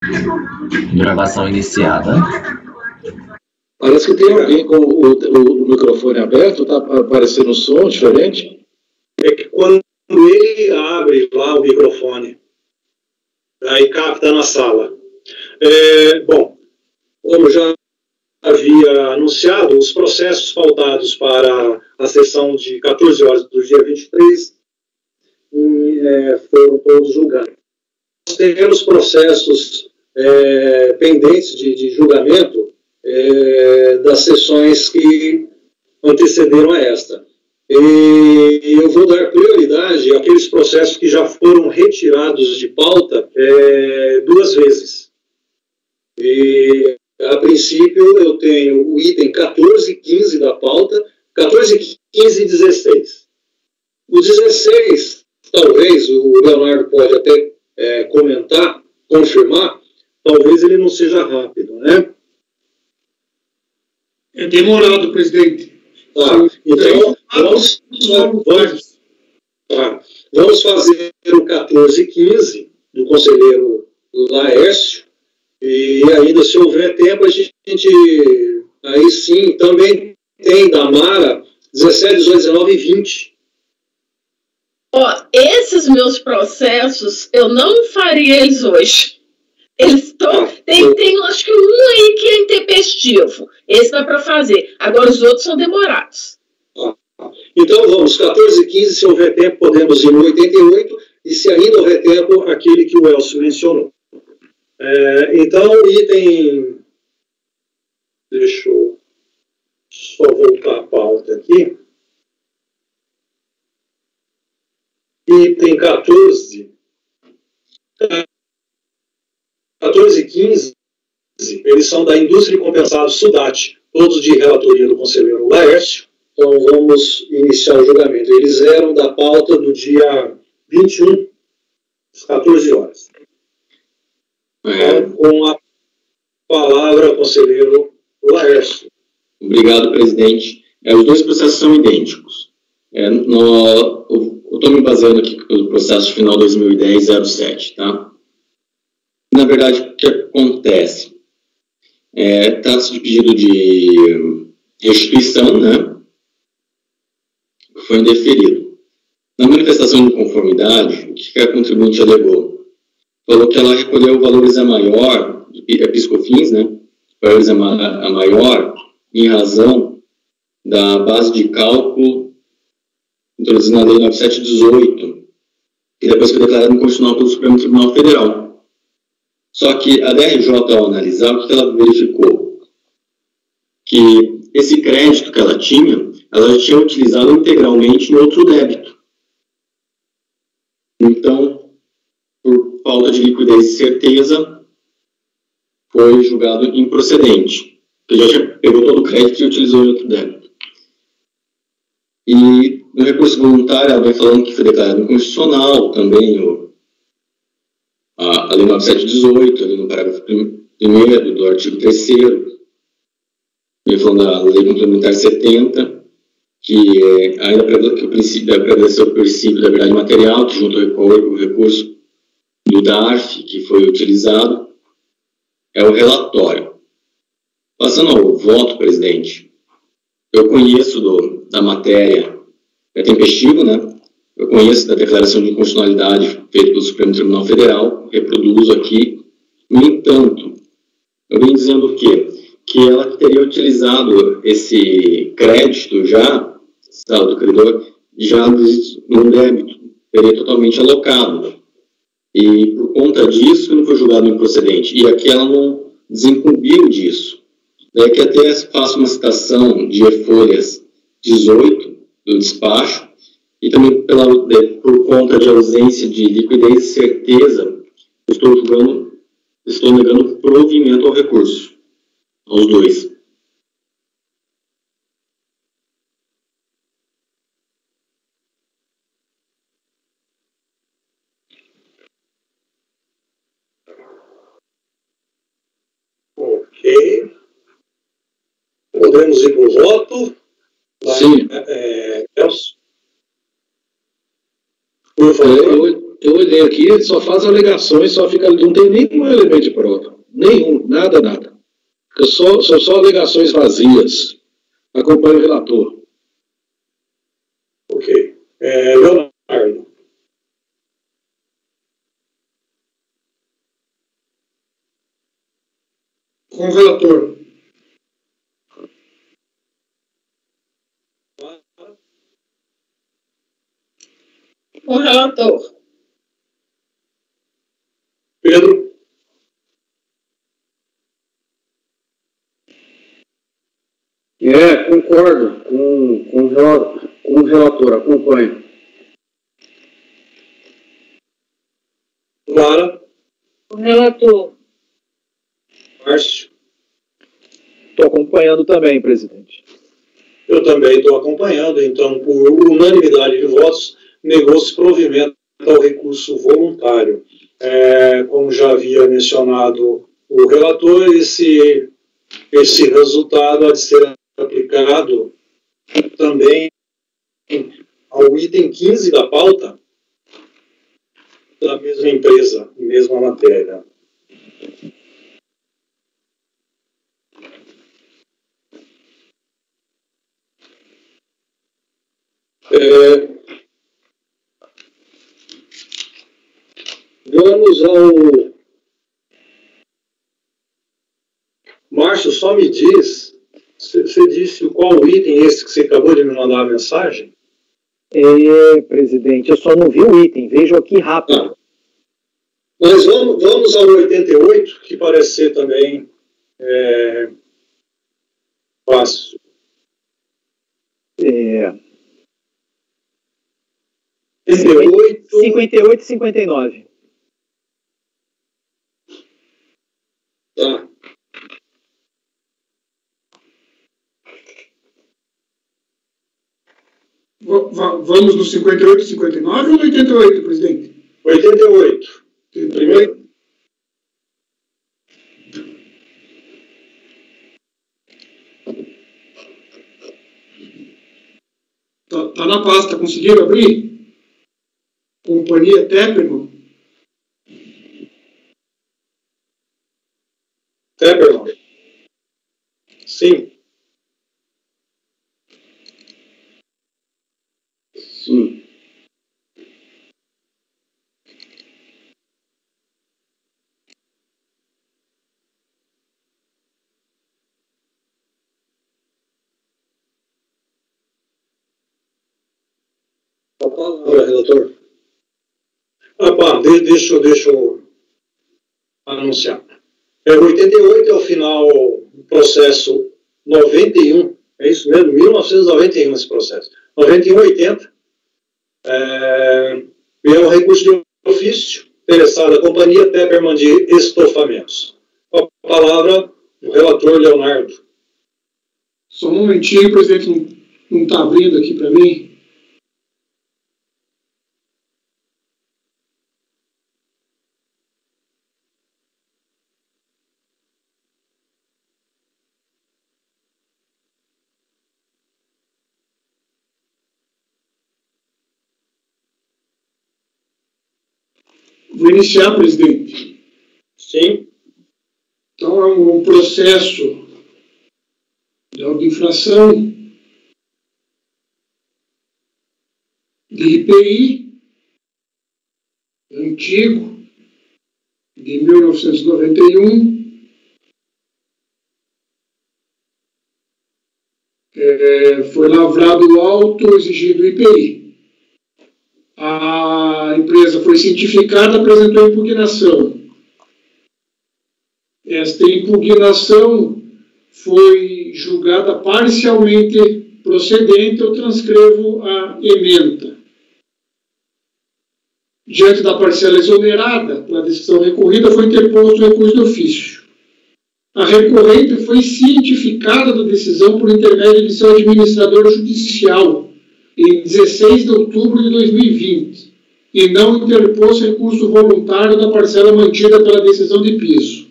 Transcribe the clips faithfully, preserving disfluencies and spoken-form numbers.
Gravação iniciada. Parece que tem alguém com o, o, o microfone aberto, está aparecendo um som diferente. É que quando ele abre lá o microfone, aí capta na sala. É, bom, como já havia anunciado, os processos pautados para a sessão de quatorze horas do dia vinte e três é, foram todos julgados. Nós temos processos é, pendentes de, de julgamento é, das sessões que antecederam a esta. E eu vou dar prioridade àqueles processos que já foram retirados de pauta é, duas vezes. E, a princípio, eu tenho o item quatorze e quinze da pauta, quatorze, quinze e dezesseis. O dezesseis, talvez, o Leonardo pode até é, comentar, confirmar, talvez ele não seja rápido, né? É demorado, presidente. Tá, então, vamos, vamos, tá, vamos fazer o quatorze e quinze do conselheiro Laércio, e ainda, se houver tempo, a gente, aí sim, também tem da Mara, dezessete, dezoito, dezenove e vinte. Ó, esses meus processos, eu não faria eles hoje. Eles estão. Tem, tem, acho que um aí que é intempestivo. Esse dá para fazer. Agora, os outros são demorados. Ah, então, vamos, quatorze e quinze, se houver tempo, podemos ir no oitenta e oito, e se ainda houver tempo, aquele que o Elcio mencionou. É, então, item. Deixa eu só voltar a pauta aqui. Item quatorze. quatorze e quinze, eles são da Indústria e Compensado Sudat, todos de relatoria do conselheiro Laércio. Então, vamos iniciar o julgamento. Eles eram da pauta do dia vinte e um, às quatorze horas. É. Com a palavra, conselheiro Laércio. Obrigado, presidente. É, os dois processos são idênticos. É, no, eu estou me baseando aqui pelo processo final dois mil e dez zero sete, tá? Na verdade, o que acontece? É, trata-se de pedido de restituição, né? Foi indeferido. Na manifestação de conformidade, o que a contribuinte alegou? Falou que ela recolheu valores a maior, é piscofins, né? Valores a, ma a maior, em razão da base de cálculo introduzida na Lei nove mil setecentos e dezoito, que depois foi declarada inconstitucional pelo Supremo Tribunal Federal. Só que a D R J, ao analisar, o que ela verificou? Que esse crédito que ela tinha, ela já tinha utilizado integralmente em outro débito. Então, por falta de liquidez e certeza, foi julgado improcedente, porque já tinha, pegou todo o crédito e utilizou em outro débito. E no recurso voluntário, ela vai falando que foi declarado inconstitucional também o, a, a Lei nove mil setecentos e dezoito, ali no parágrafo primeiro do artigo terceiro, vem falando da Lei Complementar setenta, que é, ainda que o princípio deve prevalecer o princípio da verdade material, que junto ao recurso do D A R F, que foi utilizado, é o relatório. Passando ao voto, presidente, eu conheço do, da matéria, é tempestivo, né? Eu conheço da declaração de inconstitucionalidade feita pelo Supremo Tribunal Federal, reproduzo aqui. No entanto, eu venho dizendo o quê? Que ela teria utilizado esse crédito já, saldo do credor, já no débito, teria totalmente alocado. E por conta disso, não foi julgado improcedente. E aqui ela não desincumbiu disso. É que até faço uma citação de E-Folhas dezoito, do despacho, e também pela, por conta de ausência de liquidez e certeza, estou julgando, estou negando provimento ao recurso, aos dois. Ok. Podemos ir para o voto? Sim. É, Elcio? Por favor. Eu, Eu olhei aqui, ele só faz alegações, só fica, não tem nenhum elemento de prova. Nenhum, nada, nada. Fica só, são só alegações vazias. Acompanhe o relator. Ok. É, Leonardo. Com o relator. Com o relator. Pedro. É, concordo com, com, com o relator, acompanho. Clara. O relator. Márcio. Estou acompanhando também, presidente. Eu também estou acompanhando, então, por unanimidade de votos, negou-se provimento ao recurso voluntário. É, como já havia mencionado o relator, esse, esse resultado há de ser aplicado também ao item quinze da pauta da mesma empresa, mesma matéria. É, vamos ao... Márcio, só me diz, você disse qual item esse que você acabou de me mandar a mensagem? É, presidente, eu só não vi o item, vejo aqui rápido. Ah. Mas vamos, vamos ao oitenta e oito, que parece ser também é, fácil. É... cinquenta e oito e cinquenta e nove. Tá. Vamos no cinquenta e oito e cinquenta e nove ou no oitenta e oito, presidente? oitenta e oito. Primeiro. Tá, tá na pasta, conseguiram abrir? Companhia Tepperman. Tepperman. Sim. Sim. A palavra, relator. Ah, pá, deixa, deixa eu anunciar. É, oitenta e oito é o final do processo noventa e um, é isso mesmo? mil novecentos e noventa e um esse processo. noventa e um oitenta. É, e é um recurso de ofício interessado à companhia Tepperman de Estofamentos. Com a palavra, o relator Leonardo. Só um momentinho, presidente, não está abrindo aqui para mim. Vou iniciar, presidente. Sim. Então, é um processo de auto-infração de I P I antigo, de mil novecentos e noventa e um. É, foi lavrado o auto exigido I P I. A empresa foi cientificada, apresentou impugnação. Esta impugnação foi julgada parcialmente procedente. Eu transcrevo a ementa. Diante da parcela exonerada pela decisão recorrida, foi interposto o recurso de ofício. A recorrente foi cientificada da decisão por intermédio de seu administrador judicial em dezesseis de outubro de dois mil e vinte e não interpôs recurso voluntário da parcela mantida pela decisão de piso.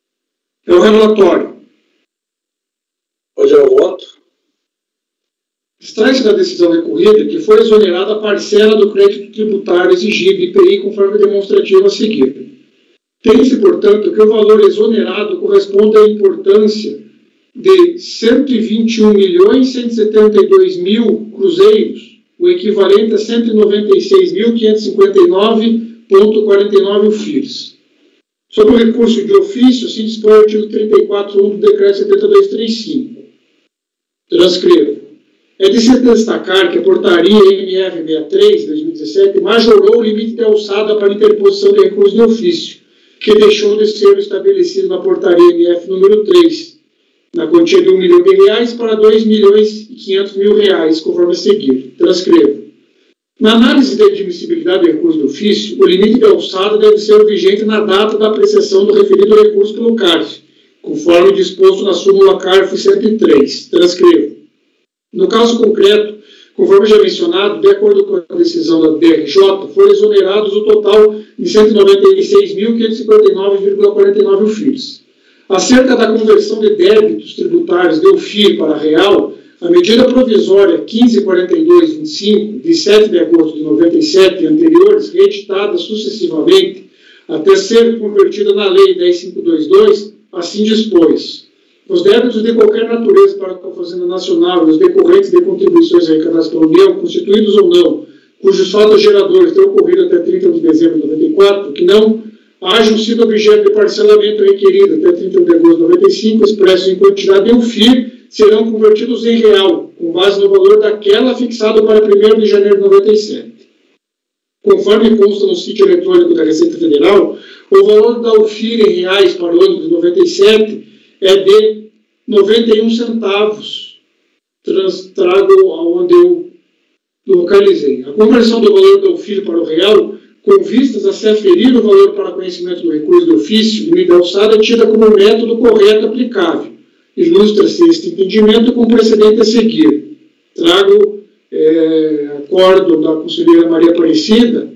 É o relatório. Pode ir ao voto. Extrai-se da decisão recorrida que foi exonerada a parcela do crédito tributário exigido I P I conforme demonstrativo a seguir. Tem-se, portanto, que o valor exonerado corresponde à importância de cento e vinte e um milhões cento e setenta e dois mil cruzeiros, o equivalente a cento e noventa e seis mil quinhentos e cinquenta e nove vírgula quarenta e nove F I Rs. Sobre o recurso de ofício, se dispõe o artigo trinta e quatro ponto um do Decreto setenta e dois trinta e cinco. Transcrevo. É de se destacar que a portaria M F sessenta e três de dois mil e dezessete majorou o limite de alçada para interposição de recurso de ofício, que deixou de ser estabelecido na portaria M F número três, na quantia de um milhão de reais para dois milhões e quinhentos mil reais, conforme a seguir. Transcrevo. Na análise de admissibilidade do recurso de ofício, o limite de alçada deve ser vigente na data da apreciação do referido recurso pelo CARF, conforme disposto na súmula CARF cento e três. Transcrevo. No caso concreto, conforme já mencionado, de acordo com a decisão da D R J, foram exonerados o total de cento e noventa e seis mil quinhentos e cinquenta e nove vírgula quarenta e nove F I Rs. Acerca da conversão de débitos tributários de U F I R para real, a medida provisória quinze mil quarenta e dois vinte e cinco, de sete de agosto de noventa e sete e anteriores, reeditada sucessivamente, até ser convertida na Lei dez mil quinhentos e vinte e dois, assim dispôs. Os débitos de qualquer natureza para a Fazenda Nacional e os decorrentes de contribuições arrecadadas pela União, constituídos ou não, cujos fatos geradores tenham ocorrido até trinta de dezembro de noventa e quatro, que não hajam sido objeto de parcelamento requerido até trinta de agosto de noventa e cinco, expressos em quantidade de U F I R, serão convertidos em real, com base no valor daquela fixado para primeiro de janeiro de noventa e sete. Conforme consta no sítio eletrônico da Receita Federal, o valor da U F I R em reais para o ano de noventa e sete é de noventa e um centavos. Trans, trago aonde eu localizei. A conversão do valor da U F I R para o real, com vistas a se aferir o valor para conhecimento do recurso de ofício, limite de alçada é tida como método correto aplicável. Ilustra-se este entendimento com o precedente a seguir. Trago é, acordo da conselheira Maria Aparecida,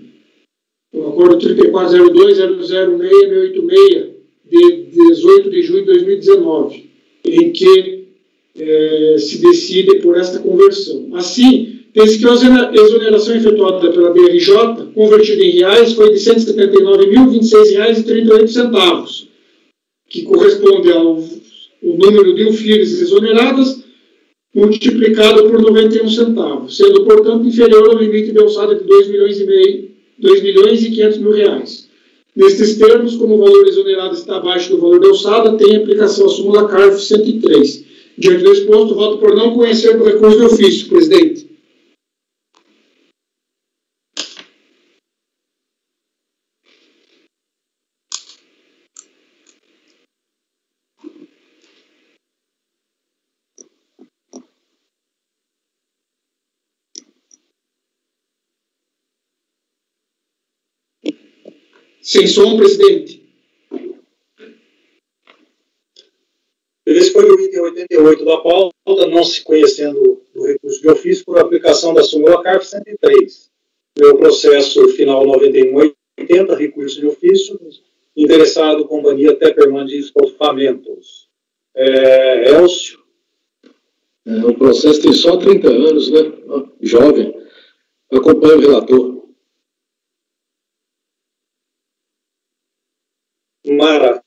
o acordo trinta e quatro zero dois zero zero seis seis oito seis, de dezoito de junho de dois mil e dezenove, em que é, se decide por esta conversão. Assim, tem-se que a exoneração efetuada pela B R J, convertida em reais, foi de cento e setenta e nove mil vinte e seis reais e trinta e oito centavos, que corresponde ao o número de U F I Rs exoneradas, multiplicado por noventa e um centavos, sendo, portanto, inferior ao limite de alçada de dois milhões e meio, dois milhões e quinhentos mil reais. Nestes termos, como o valor exonerado está abaixo do valor de alçada, tem aplicação a súmula CARF cento e três. Diante do exposto, voto por não conhecer do recurso de ofício, presidente. Sem som, presidente. Esse foi o item oitenta e oito da pauta, não se conhecendo do recurso de ofício por aplicação da súmula CARF cento e três. Meu processo final noventa e um oitenta, recurso de ofício, interessado companhia Tepperman de Estofamentos. É, Elcio. É, o processo tem só trinta anos, né? Jovem. Acompanha o relator. Mara.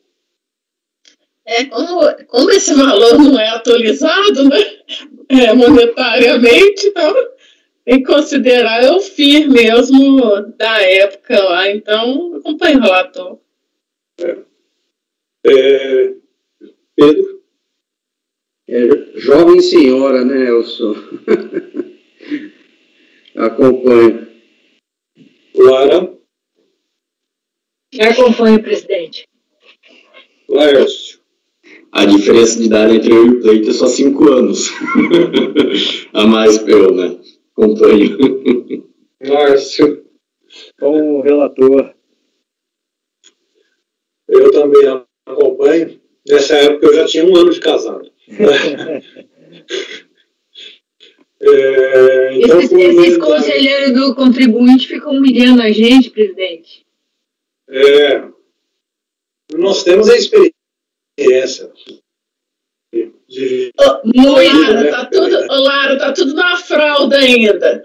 É, como, como esse valor não é atualizado, né, é, monetariamente, então tem que considerar eu F I R mesmo da época lá, então acompanho o relator. É. É, Pedro? É, jovem senhora, né, Elson? Acompanho. Lara? Acompanho, presidente. Laércio? A diferença de idade entre eu e o Pleito é só cinco anos. A mais que eu, né? Acompanho. Márcio? Com o relator. Eu também acompanho. Nessa época eu já tinha um ano de casado. é, então, Esses, esses conselheiros do contribuinte ficam humilhando a gente, presidente. É, nós temos a experiência. de Ô, Muito. Lara, tá tudo, ô, Lara, tá tudo na fralda ainda.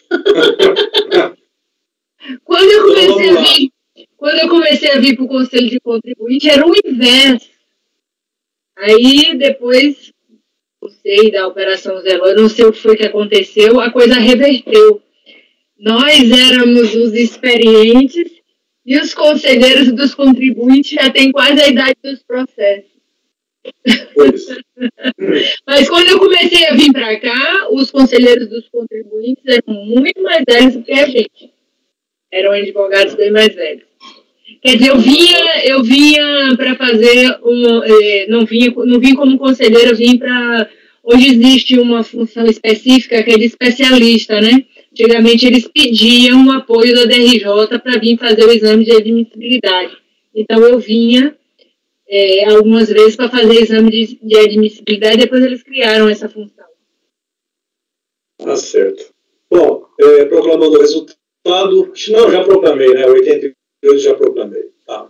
Quando eu comecei Então, vamos a lá. vir, quando eu comecei a vir para o Conselho de Contribuinte, era o inverso. Aí depois, não sei, da Operação Zero, eu não sei o que foi que aconteceu, a coisa reverteu. Nós éramos os experientes e os conselheiros dos contribuintes já têm quase a idade dos processos. Pois. Mas quando eu comecei a vir para cá, os conselheiros dos contribuintes eram muito mais velhos do que a gente. Eram advogados bem mais velhos. Quer dizer, eu vinha, eu vinha para fazer um, eh, não vinha, não vim como conselheiro, eu vim para. Hoje existe uma função específica que é de especialista, né? Antigamente eles pediam o apoio da D R J para vir fazer o exame de admissibilidade. Então eu vinha é, algumas vezes para fazer exame de, de admissibilidade, depois eles criaram essa função. Tá certo. Bom, é, proclamando o resultado. Não, já proclamei, né? oitenta e oito já proclamei. Tá.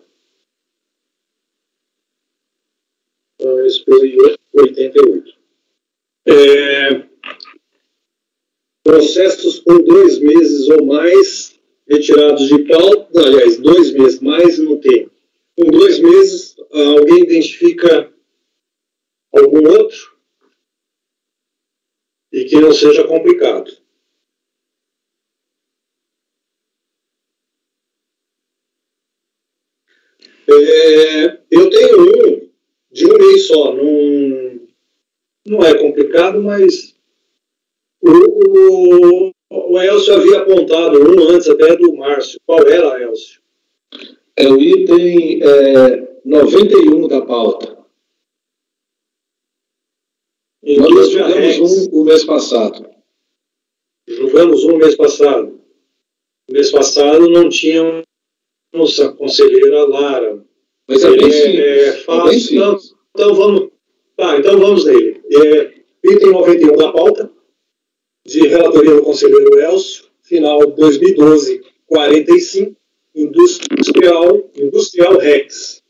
Então, esse foi oitenta e oito. É, processos com dois meses ou mais retirados de pauta, aliás, dois meses mais não tem. Com dois meses, alguém identifica algum outro e que não seja complicado. É, eu tenho um de um mês só, não, não é complicado, mas o, o, o Elcio havia apontado um antes até do Márcio. Qual era, Elcio? É o item é, noventa e um da pauta. Nós julgamos um o mês passado. Julgamos um mês passado. No mês passado não tínhamos a conselheira Lara. Mas é bem simples. É fácil. É bem simples. Então, então, vamos, tá, então vamos nele. É, item noventa e um da pauta, de relatoria do conselheiro Elcio, final dois mil e doze, quarenta e cinco, Industrial, Industrial Rex.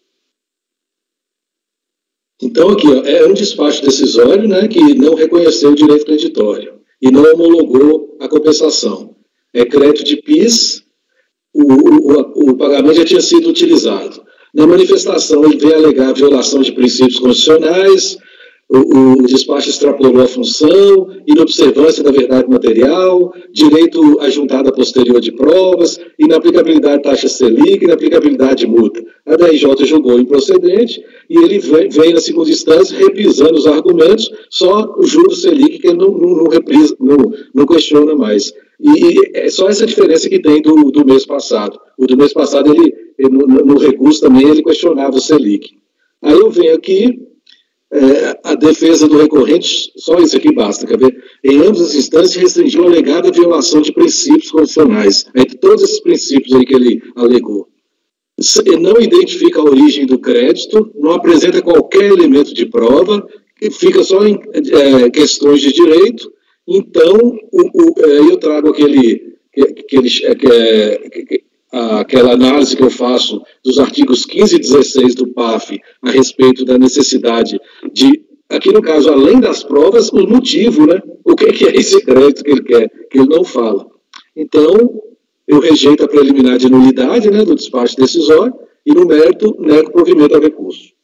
Então, aqui, ó, é um despacho decisório, né, que não reconheceu o direito creditório e não homologou a compensação. É crédito de P I S, o, o, o pagamento já tinha sido utilizado. Na manifestação, ele veio alegar violação de princípios constitucionais, o, o despacho extrapolou a função, inobservância da verdade material, direito à juntada posterior de provas, inaplicabilidade de taxa Selic, inaplicabilidade de multa. A D R J julgou improcedente e ele vem, vem na segunda instância reprisando os argumentos, só o juros Selic que ele não, não, não, reprisa, não, não questiona mais. E é só essa diferença que tem do, do mês passado. O do mês passado, ele, ele no, no recurso também, ele questionava o Selic. Aí eu venho aqui, é, a defesa do recorrente, só isso aqui basta, quer ver? Em ambas as instâncias, restringiu a alegada violação de princípios constitucionais, entre todos esses princípios aí que ele alegou. Ele não identifica a origem do crédito, não apresenta qualquer elemento de prova, fica só em é, questões de direito. Então, o, o, eu trago aquele, aquele, aquele, aquela análise que eu faço dos artigos quinze e dezesseis do P A F a respeito da necessidade de, aqui no caso, além das provas, o motivo, né? O que é esse crédito que ele quer, que ele não fala. Então, eu rejeito a preliminar de nulidade, né, do despacho decisório e, no mérito, nego o provimento ao recurso.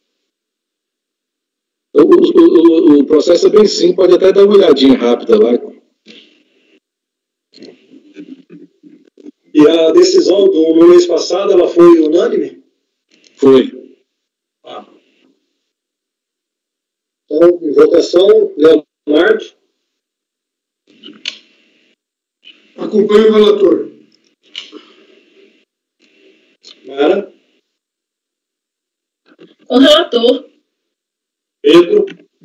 O, o, o processo é bem simples, pode até dar uma olhadinha rápida lá. E a decisão do no mês passado, ela foi unânime? Foi. Ah. Então, em votação, Leonardo. Acompanho o relator. Mara. O relator. Pedro.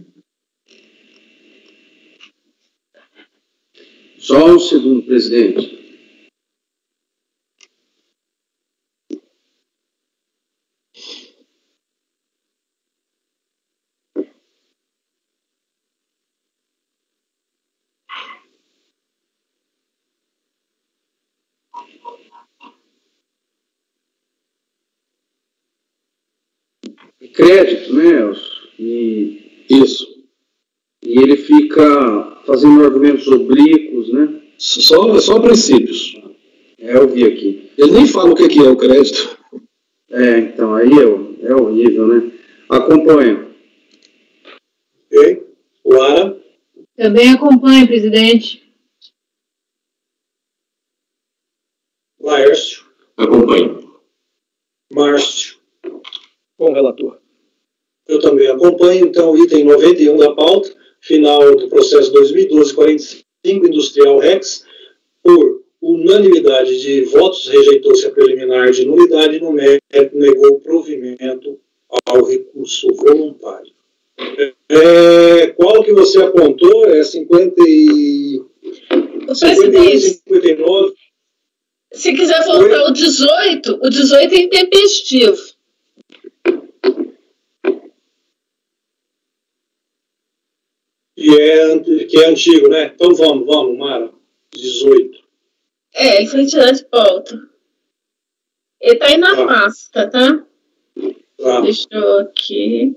Só um segundo, presidente. Crédito, né, Elcio? E isso. e ele fica fazendo argumentos oblíquos, né? Só, só princípios. É, eu vi aqui. Ele nem fala o que é o crédito. É, então, aí é, é horrível, né? Acompanha. Ok. Lara? Também acompanho, presidente. Laércio? Acompanho. Márcio? Bom, relator. Eu também acompanho. Então, item noventa e um da pauta, final do processo dois mil e doze quarenta e cinco, Industrial Rex, por unanimidade de votos, rejeitou-se a preliminar de nulidade no mérito, negou o provimento ao recurso voluntário. É, qual que você apontou? É cinquenta e... O cinquenta e oito, presidente, cinquenta e nove? se quiser voltar ao dezoito, o dezoito é intempestivo. Que é, que é antigo, né? Então vamos, vamos, Mara. dezoito. É, ele foi tirado de pauta. Ele tá aí na Tá. pasta, tá? Tá. Deixa eu aqui.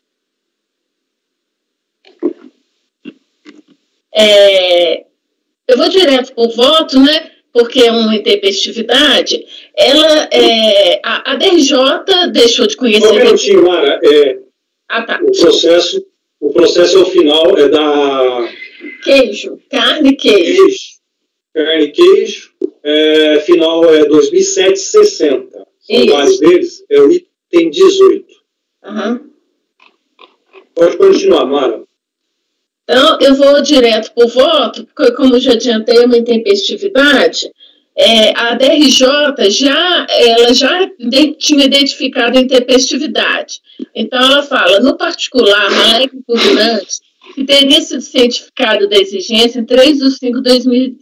É, eu vou direto pro voto, né? Porque é uma intempestividade. Ela, é, a, a D R J deixou de Só um conhecer... minutinho, Mara. É, Ah, tá. o processo, o processo ao final é da Queijo, carne e queijo. queijo, carne e queijo. É, final é dois mil e sete sessenta. São Isso. vários deles. É o item dezoito. Aham. Pode continuar, Mara. Então, eu vou direto para o voto, porque, como eu já adiantei, é uma intempestividade. É, a D R J já, ela já de, tinha identificado a intempestividade. Então, ela fala, no particular, na lei impugnante, que teria sido cientificado da exigência em três de cinco de dois mil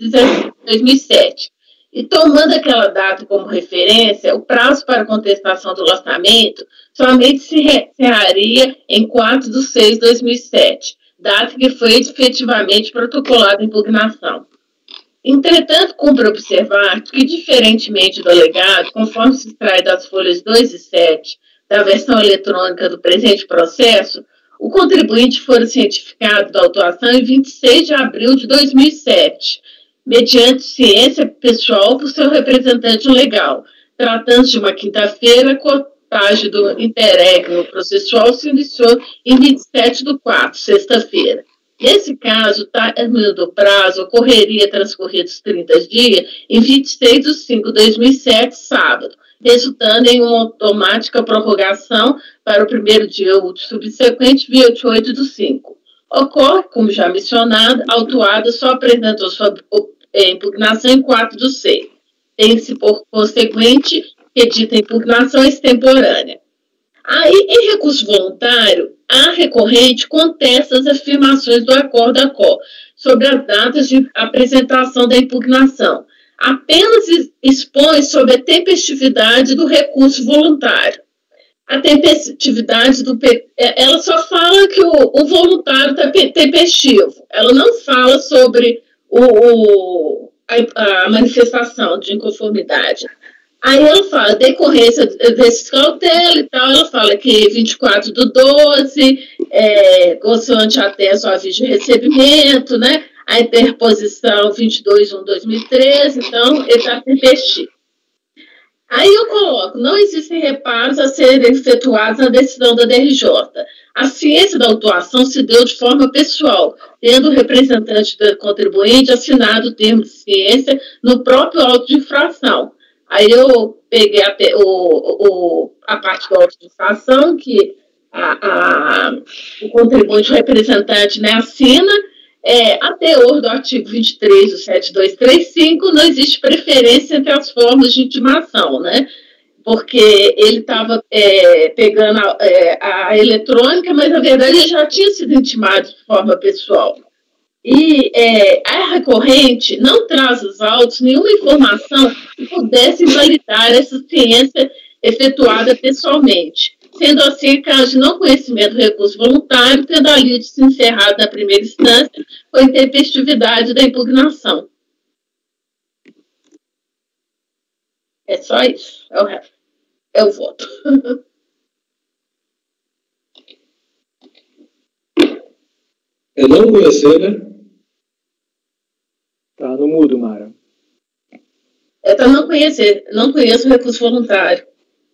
e sete. E tomando aquela data como referência, o prazo para contestação do lançamento somente se encerraria em quatro de seis de dois mil e sete, data que foi efetivamente protocolada a impugnação. Entretanto, cumpre observar que, diferentemente do alegado, conforme se extrai das folhas dois e sete da versão eletrônica do presente processo, o contribuinte fora cientificado da autuação em vinte e seis de abril de dois mil e sete, mediante ciência pessoal por seu representante legal. Tratando-se de uma quinta-feira, a contagem do interregno processual se iniciou em vinte e sete do quatro, sexta-feira. Nesse caso, o término do prazo ocorreria transcorridos trinta dias em vinte e seis de cinco de dois mil e sete, sábado, resultando em uma automática prorrogação para o primeiro dia útil subsequente, vinte e oito do cinco. Ocorre, como já mencionado, a autuada só apresentou sua impugnação em quatro do seis. Tem-se, por conseguinte, que dita impugnação extemporânea. Aí, em recurso voluntário, a recorrente contesta as afirmações do acordo A C O sobre as datas de apresentação da impugnação. Apenas expõe sobre a tempestividade do recurso voluntário. A tempestividade do... Ela só fala que o, o voluntário está tempestivo. Ela não fala sobre o, o, a, a manifestação de inconformidade. Aí ela fala, decorrência desse cautela e tal, ela fala que vinte e quatro do doze, é, consoante atesto ao aviso de recebimento, né? A interposição vinte e dois de um de dois mil e treze, então ele está tempestivo. Aí eu coloco, não existem reparos a serem efetuados na decisão da D R J. A ciência da autuação se deu de forma pessoal, tendo o representante do contribuinte assinado o termo de ciência no próprio auto de infração. Aí eu peguei a, o, o, a parte da auto de infração, que a, a, o contribuinte o representante, né, assina. É, a teor do artigo vinte e três do sete dois três cinco, não existe preferência entre as formas de intimação, né? Porque ele estava é, pegando a, é, a eletrônica, mas na verdade ele já tinha sido intimado de forma pessoal. E é, a recorrente não traz aos autos nenhuma informação que pudesse validar essa ciência efetuada pessoalmente. Sendo assim, caso de não conhecimento do recurso voluntário, tendo a lide se encerrado na primeira instância, com a intempestividade da impugnação. É só isso. É o resto. É o voto. É não conhecer, né? Tá no mudo, Mara. É para não conhecer, não conheço o recurso voluntário.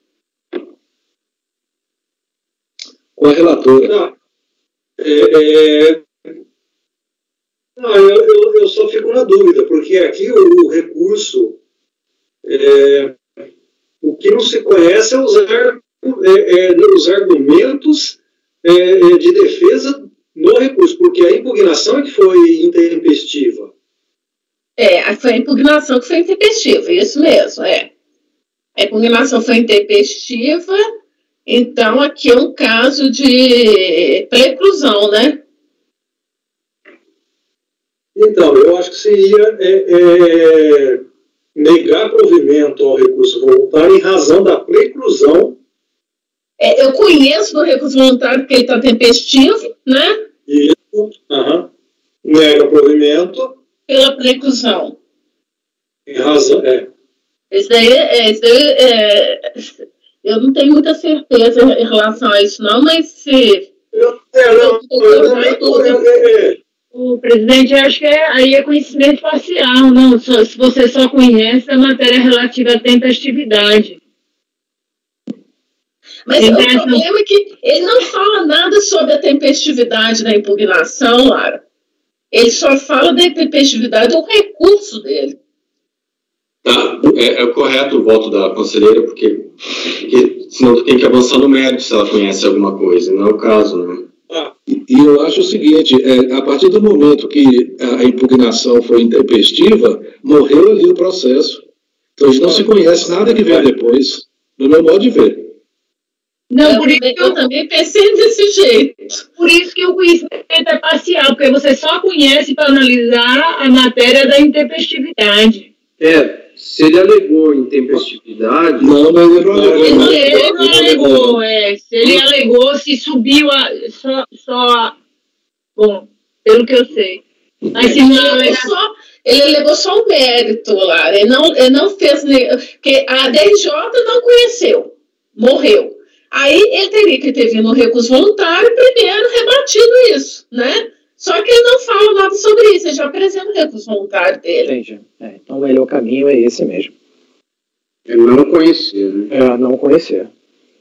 Com a relatora. Não, é, é, não eu, eu, eu só fico na dúvida, porque aqui o, o recurso, é, o que não se conhece é usar, é, é, os argumentos é, de defesa no recurso, porque a impugnação é que foi intempestiva. É, foi a impugnação que foi intempestiva, isso mesmo, é. A impugnação foi intempestiva, então aqui é um caso de preclusão, né? Então, eu acho que seria é, é, negar provimento ao recurso voluntário em razão da preclusão. É, eu conheço do recurso voluntário que ele está tempestivo, né? Isso, uhum. Nega provimento. Pela preclusão. Em razão, é. Esse daí, é, esse daí é, eu não tenho muita certeza em relação a isso, não, mas se. Eu, é, não, eu também estou. É, é. O presidente, acho que é, aí é conhecimento parcial, não. Só, se você só conhece a matéria relativa à tempestividade. Mas então, o problema é que ele não fala nada sobre a tempestividade da impugnação, Lara. Ele só fala da tempestividade do recurso dele. Tá, é, é correto o voto da conselheira, porque, porque senão tu tem que avançar no mérito se ela conhece alguma coisa, não é o caso, né? Ah, e eu acho o seguinte, é, a partir do momento que a impugnação foi intempestiva, morreu ali o processo. Então, não se conhece nada que vem depois, no meu modo de ver. Não, eu, por isso eu, que eu, eu também pensei desse jeito. Por isso que o conhecimento é parcial, porque você só conhece para analisar a matéria da intempestividade. É, se ele alegou intempestividade... Não, mas ele não alegou. Ele, não, ele não alegou, é. Se ele alegou, se subiu a... Só, só... Bom, pelo que eu sei. Mas se Ele não alegou só, ele alegou só o mérito, Lara. Ele não, ele não fez... Porque a D R J não conheceu. Morreu. Aí ele teria que ter vindo no recurso voluntário primeiro rebatido isso, né? Só que ele não fala nada sobre isso, ele já apresenta o recurso voluntário dele. Entendi. É, então o melhor caminho é esse mesmo. É não conhecer, né? É não conhecer.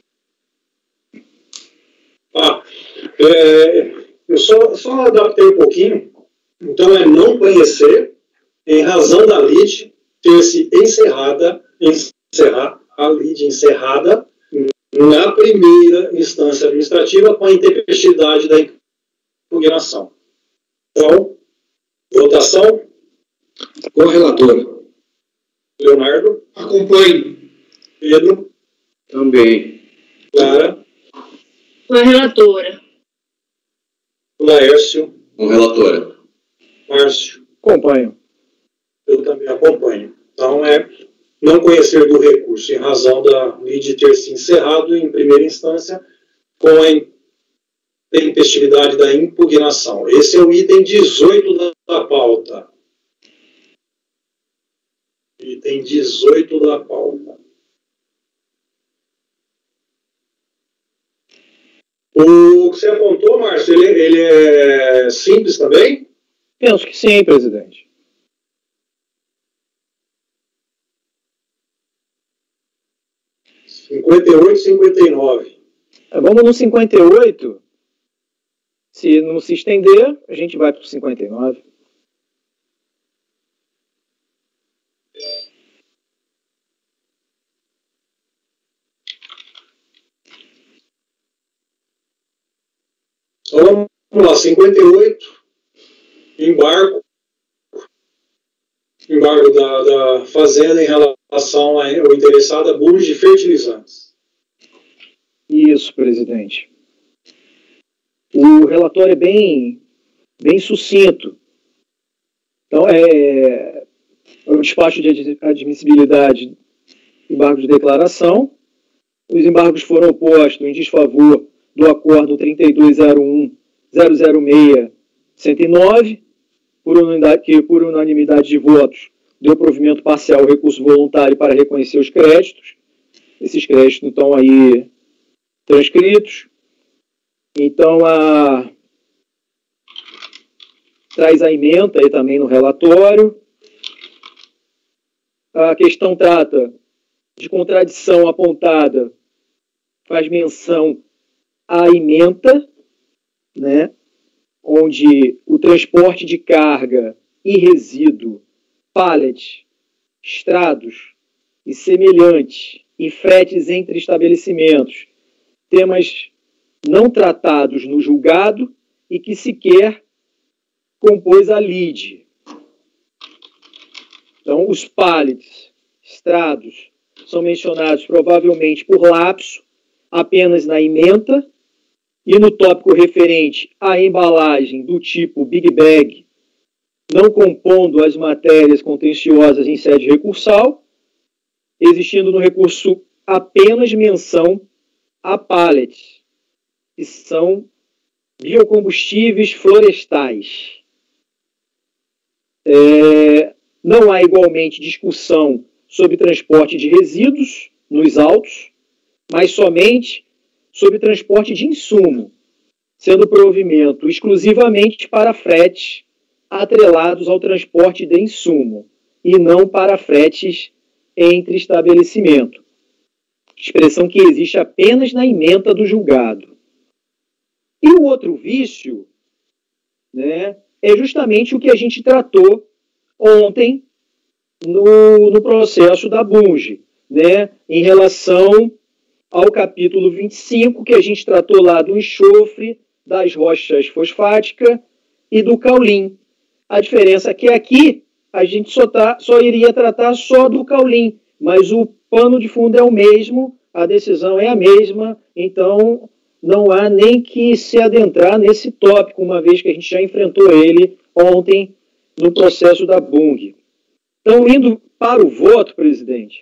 Ah, é, eu só, só adaptei um pouquinho. Então é não conhecer em razão da lide ter se encerrada, encerrar a lide encerrada na primeira instância administrativa com a intempestividade da impugnação. Então, votação. Com a relatora. Leonardo. Acompanhe. Pedro. Também. Clara. Com a relatora. Laércio. Com relatora. Márcio. Acompanho. Eu também acompanho. Então, é não conhecer do recurso em razão da lide ter se encerrado em primeira instância com a intempestividade da impugnação. Esse é o item dezoito da, da pauta. Item dezoito da pauta. O que você apontou, Márcio, ele, ele é simples também? Penso que sim, presidente. cinquenta e oito e cinquenta e nove. Vamos no cinquenta e oito. Se não se estender, a gente vai para o cinquenta e nove. Então, vamos lá, cinquenta e oito, embargo, embargo da, da fazenda em relação ao interessado a bulos de fertilizantes. Isso, presidente. O relatório é bem, bem sucinto. Então, é, é o despacho de admissibilidade, embargo de declaração. Os embargos foram postos em desfavor do acordo trinta e dois zero um zero zero seis cento e nove, por unanimidade, que por unanimidade de votos deu provimento parcial ao recurso voluntário para reconhecer os créditos. Esses créditos estão aí transcritos. Então, a, traz a ementa e também no relatório. A questão trata de contradição apontada, faz menção à ementa, né, onde o transporte de carga e resíduo, pallet, estrados e semelhantes, e fretes entre estabelecimentos, temas não tratados no julgado e que sequer compôs a lide. Então, os pallets, estrados, são mencionados provavelmente por lapso, apenas na ementa, e no tópico referente à embalagem do tipo Big Bag, não compondo as matérias contenciosas em sede recursal, existindo no recurso apenas menção a pallets, que são biocombustíveis florestais. É, não há igualmente discussão sobre transporte de resíduos nos autos, mas somente sobre transporte de insumo, sendo provimento exclusivamente para fretes atrelados ao transporte de insumo e não para fretes entre estabelecimento. Expressão que existe apenas na ementa do julgado. E o outro vício, né, é justamente o que a gente tratou ontem no, no processo da Bunge, né, em relação ao capítulo vinte e cinco, que a gente tratou lá do enxofre, das rochas fosfáticas e do caulim. A diferença é que aqui a gente só, tá, só iria tratar só do caulim, mas o pano de fundo é o mesmo, a decisão é a mesma, então não há nem que se adentrar nesse tópico, uma vez que a gente já enfrentou ele ontem no processo da Bung. Então, indo para o voto, presidente,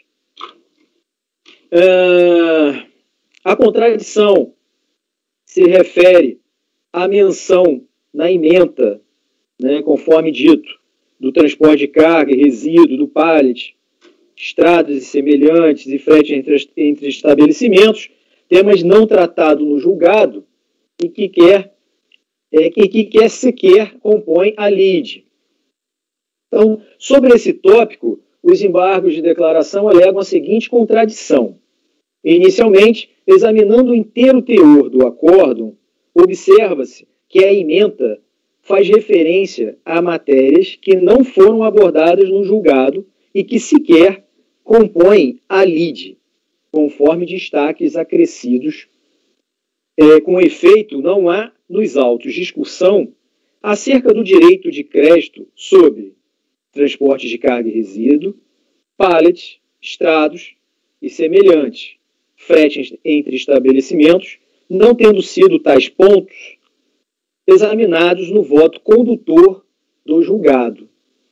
uh, a contradição se refere à menção na ementa, né, conforme dito, do transporte de carga e resíduo, do pallet, estradas e semelhantes e frete entre, entre estabelecimentos, temas não tratados no julgado e que quer, é, que, que quer sequer compõe a lide. Então, sobre esse tópico, os embargos de declaração alegam a seguinte contradição. Inicialmente, examinando o inteiro teor do acórdão, observa-se que a ementa faz referência a matérias que não foram abordadas no julgado e que sequer compõem a lide, conforme destaques acrescidos. É, com efeito, não há nos autos discussão acerca do direito de crédito sobre transporte de carga e resíduo, pallets, estrados e semelhantes, fretes entre estabelecimentos, não tendo sido tais pontos examinados no voto condutor do julgado.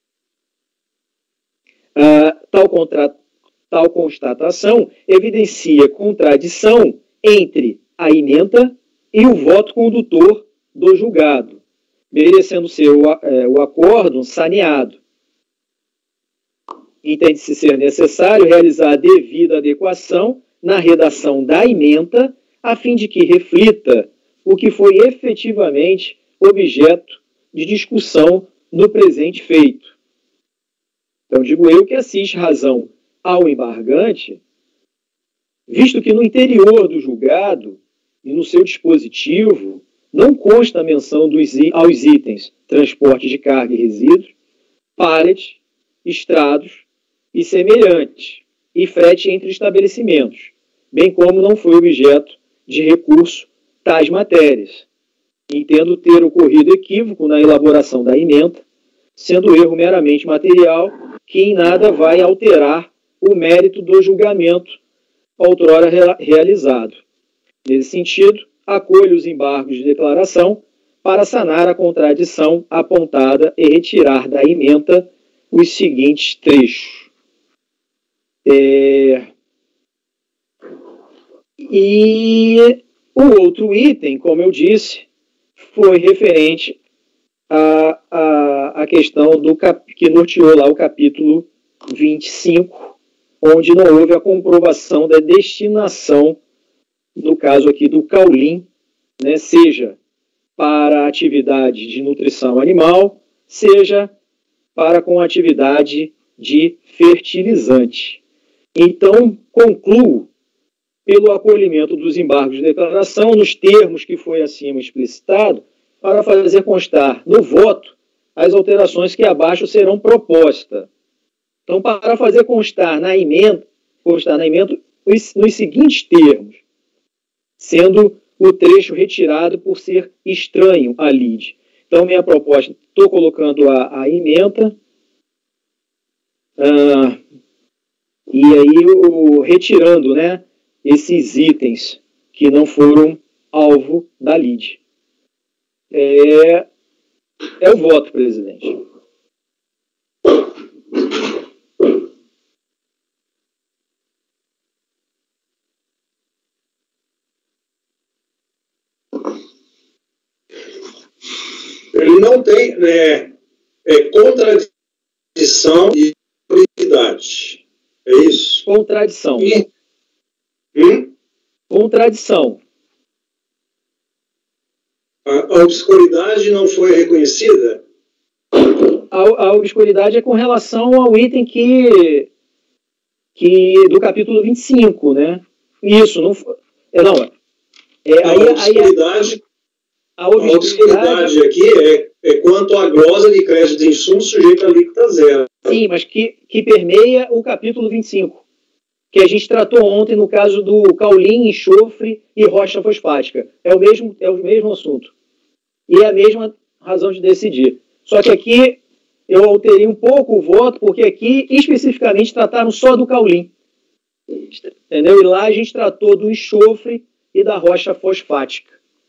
Ah, tal, contra... tal constatação evidencia contradição entre a ementa e o voto condutor do julgado, merecendo ser o, é, o acórdão saneado. Entende-se ser necessário realizar a devida adequação na redação da ementa, a fim de que reflita o que foi efetivamente objeto de discussão no presente feito. Então, digo eu que assiste razão ao embargante, visto que no interior do julgado e no seu dispositivo não consta a menção dos, aos itens transporte de carga e resíduos, pallet, estrados e semelhantes, e frete entre estabelecimentos, bem como não foi objeto de recurso tais matérias, entendo ter ocorrido equívoco na elaboração da ementa, sendo erro meramente material que em nada vai alterar o mérito do julgamento outrora realizado. Nesse sentido, acolho os embargos de declaração para sanar a contradição apontada e retirar da ementa os seguintes trechos. É... E o outro item, como eu disse, foi referente à, à, à questão do cap... que norteou lá o capítulo vinte e cinco, onde não houve a comprovação da destinação, no caso aqui do caulim, né, seja para atividade de nutrição animal, seja para com atividade de fertilizante. Então, concluo pelo acolhimento dos embargos de declaração nos termos que foi acima explicitado, para fazer constar no voto as alterações que abaixo serão propostas. Então, para fazer constar na emenda, constar na emenda os, nos seguintes termos, sendo o trecho retirado por ser estranho à lide. Então, minha proposta, estou colocando a, a emenda, ah, e aí o, retirando, né, esses itens que não foram alvo da lide. É, é o voto, presidente. Ele não tem é, é, contradição e prioridade. É isso? Contradição. E, hum? Contradição. A, a obscuridade não foi reconhecida? A, a obscuridade é com relação ao item que, que do capítulo vinte e cinco, né? Isso, não foi. É, não, é, a, aí, obscuridade, aí, a, obscuridade, a obscuridade aqui é, é quanto à glosa de crédito de insumo sujeito a alíquota zero. Sim, mas que, que permeia o capítulo vinte e cinco, que a gente tratou ontem no caso do caulim, enxofre e rocha fosfática. É o mesmo, é o mesmo assunto. E é a mesma razão de decidir. Só que aqui eu alterei um pouco o voto, porque aqui especificamente trataram só do caulim. Entendeu? E lá a gente tratou do enxofre e da rocha fosfática.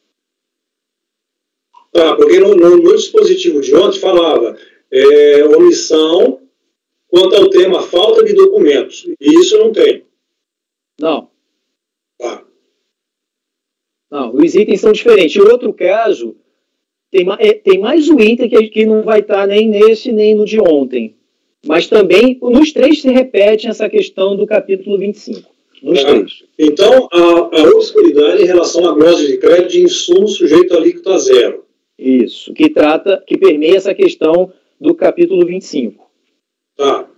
Tá, porque no, no, no dispositivo de ontem falava é, omissão quanto ao tema falta de documentos. E isso não tem. Não. Tá. Não, os itens são diferentes. Em outro caso, tem, é, tem mais um item que, que não vai estar nem nesse, nem no de ontem. Mas também, nos três se repete essa questão do capítulo vinte e cinco. Nos tá. três. Então, a, a obscuridade em relação à glosa de crédito de insumo sujeito a alíquota zero. Isso, que trata, que permeia essa questão do capítulo vinte e cinco. Tá.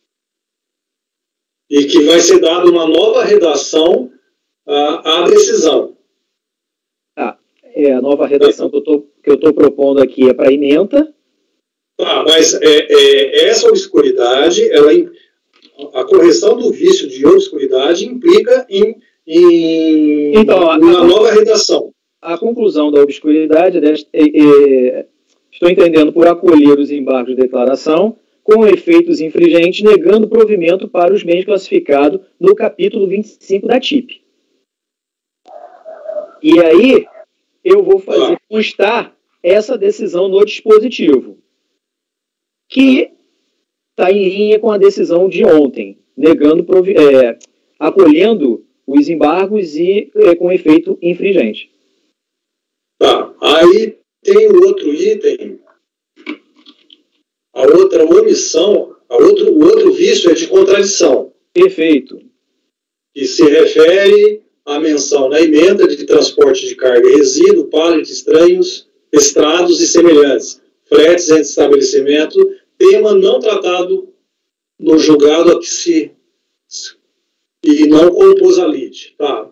E que vai ser dada uma nova redação à, à decisão. Ah, é, a nova redação que eu tô, que eu estou propondo aqui é para ementa. Tá, mas é, é, essa obscuridade, ela, a correção do vício de obscuridade implica em, em então, uma a, nova redação. A conclusão da obscuridade, desta, é, é, estou entendendo por acolher os embargos de declaração com efeitos infringentes, negando provimento para os bens classificados no capítulo vinte e cinco da T I P. E aí, eu vou fazer ah. constar essa decisão no dispositivo, que está em linha com a decisão de ontem, negando, é, acolhendo os embargos e é, com efeito infringente. Tá, aí tem o outro item, a outra omissão, a outro, o outro vício é de contradição. Perfeito. Que se refere à menção na emenda de transporte de carga e resíduo, pallet, estranhos, estrados e semelhantes, fretes entre estabelecimento, tema não tratado no julgado a que se e não compôs a lide. Tá.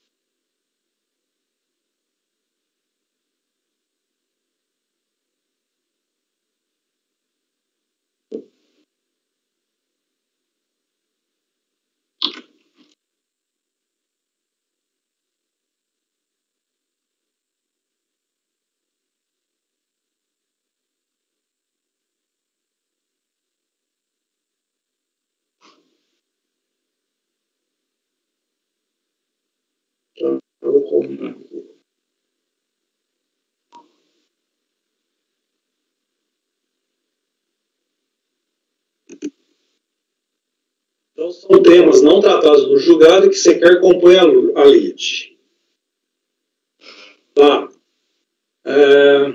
Então, são temas não tratados no julgado que sequer compõem a, a lide. Tá. É...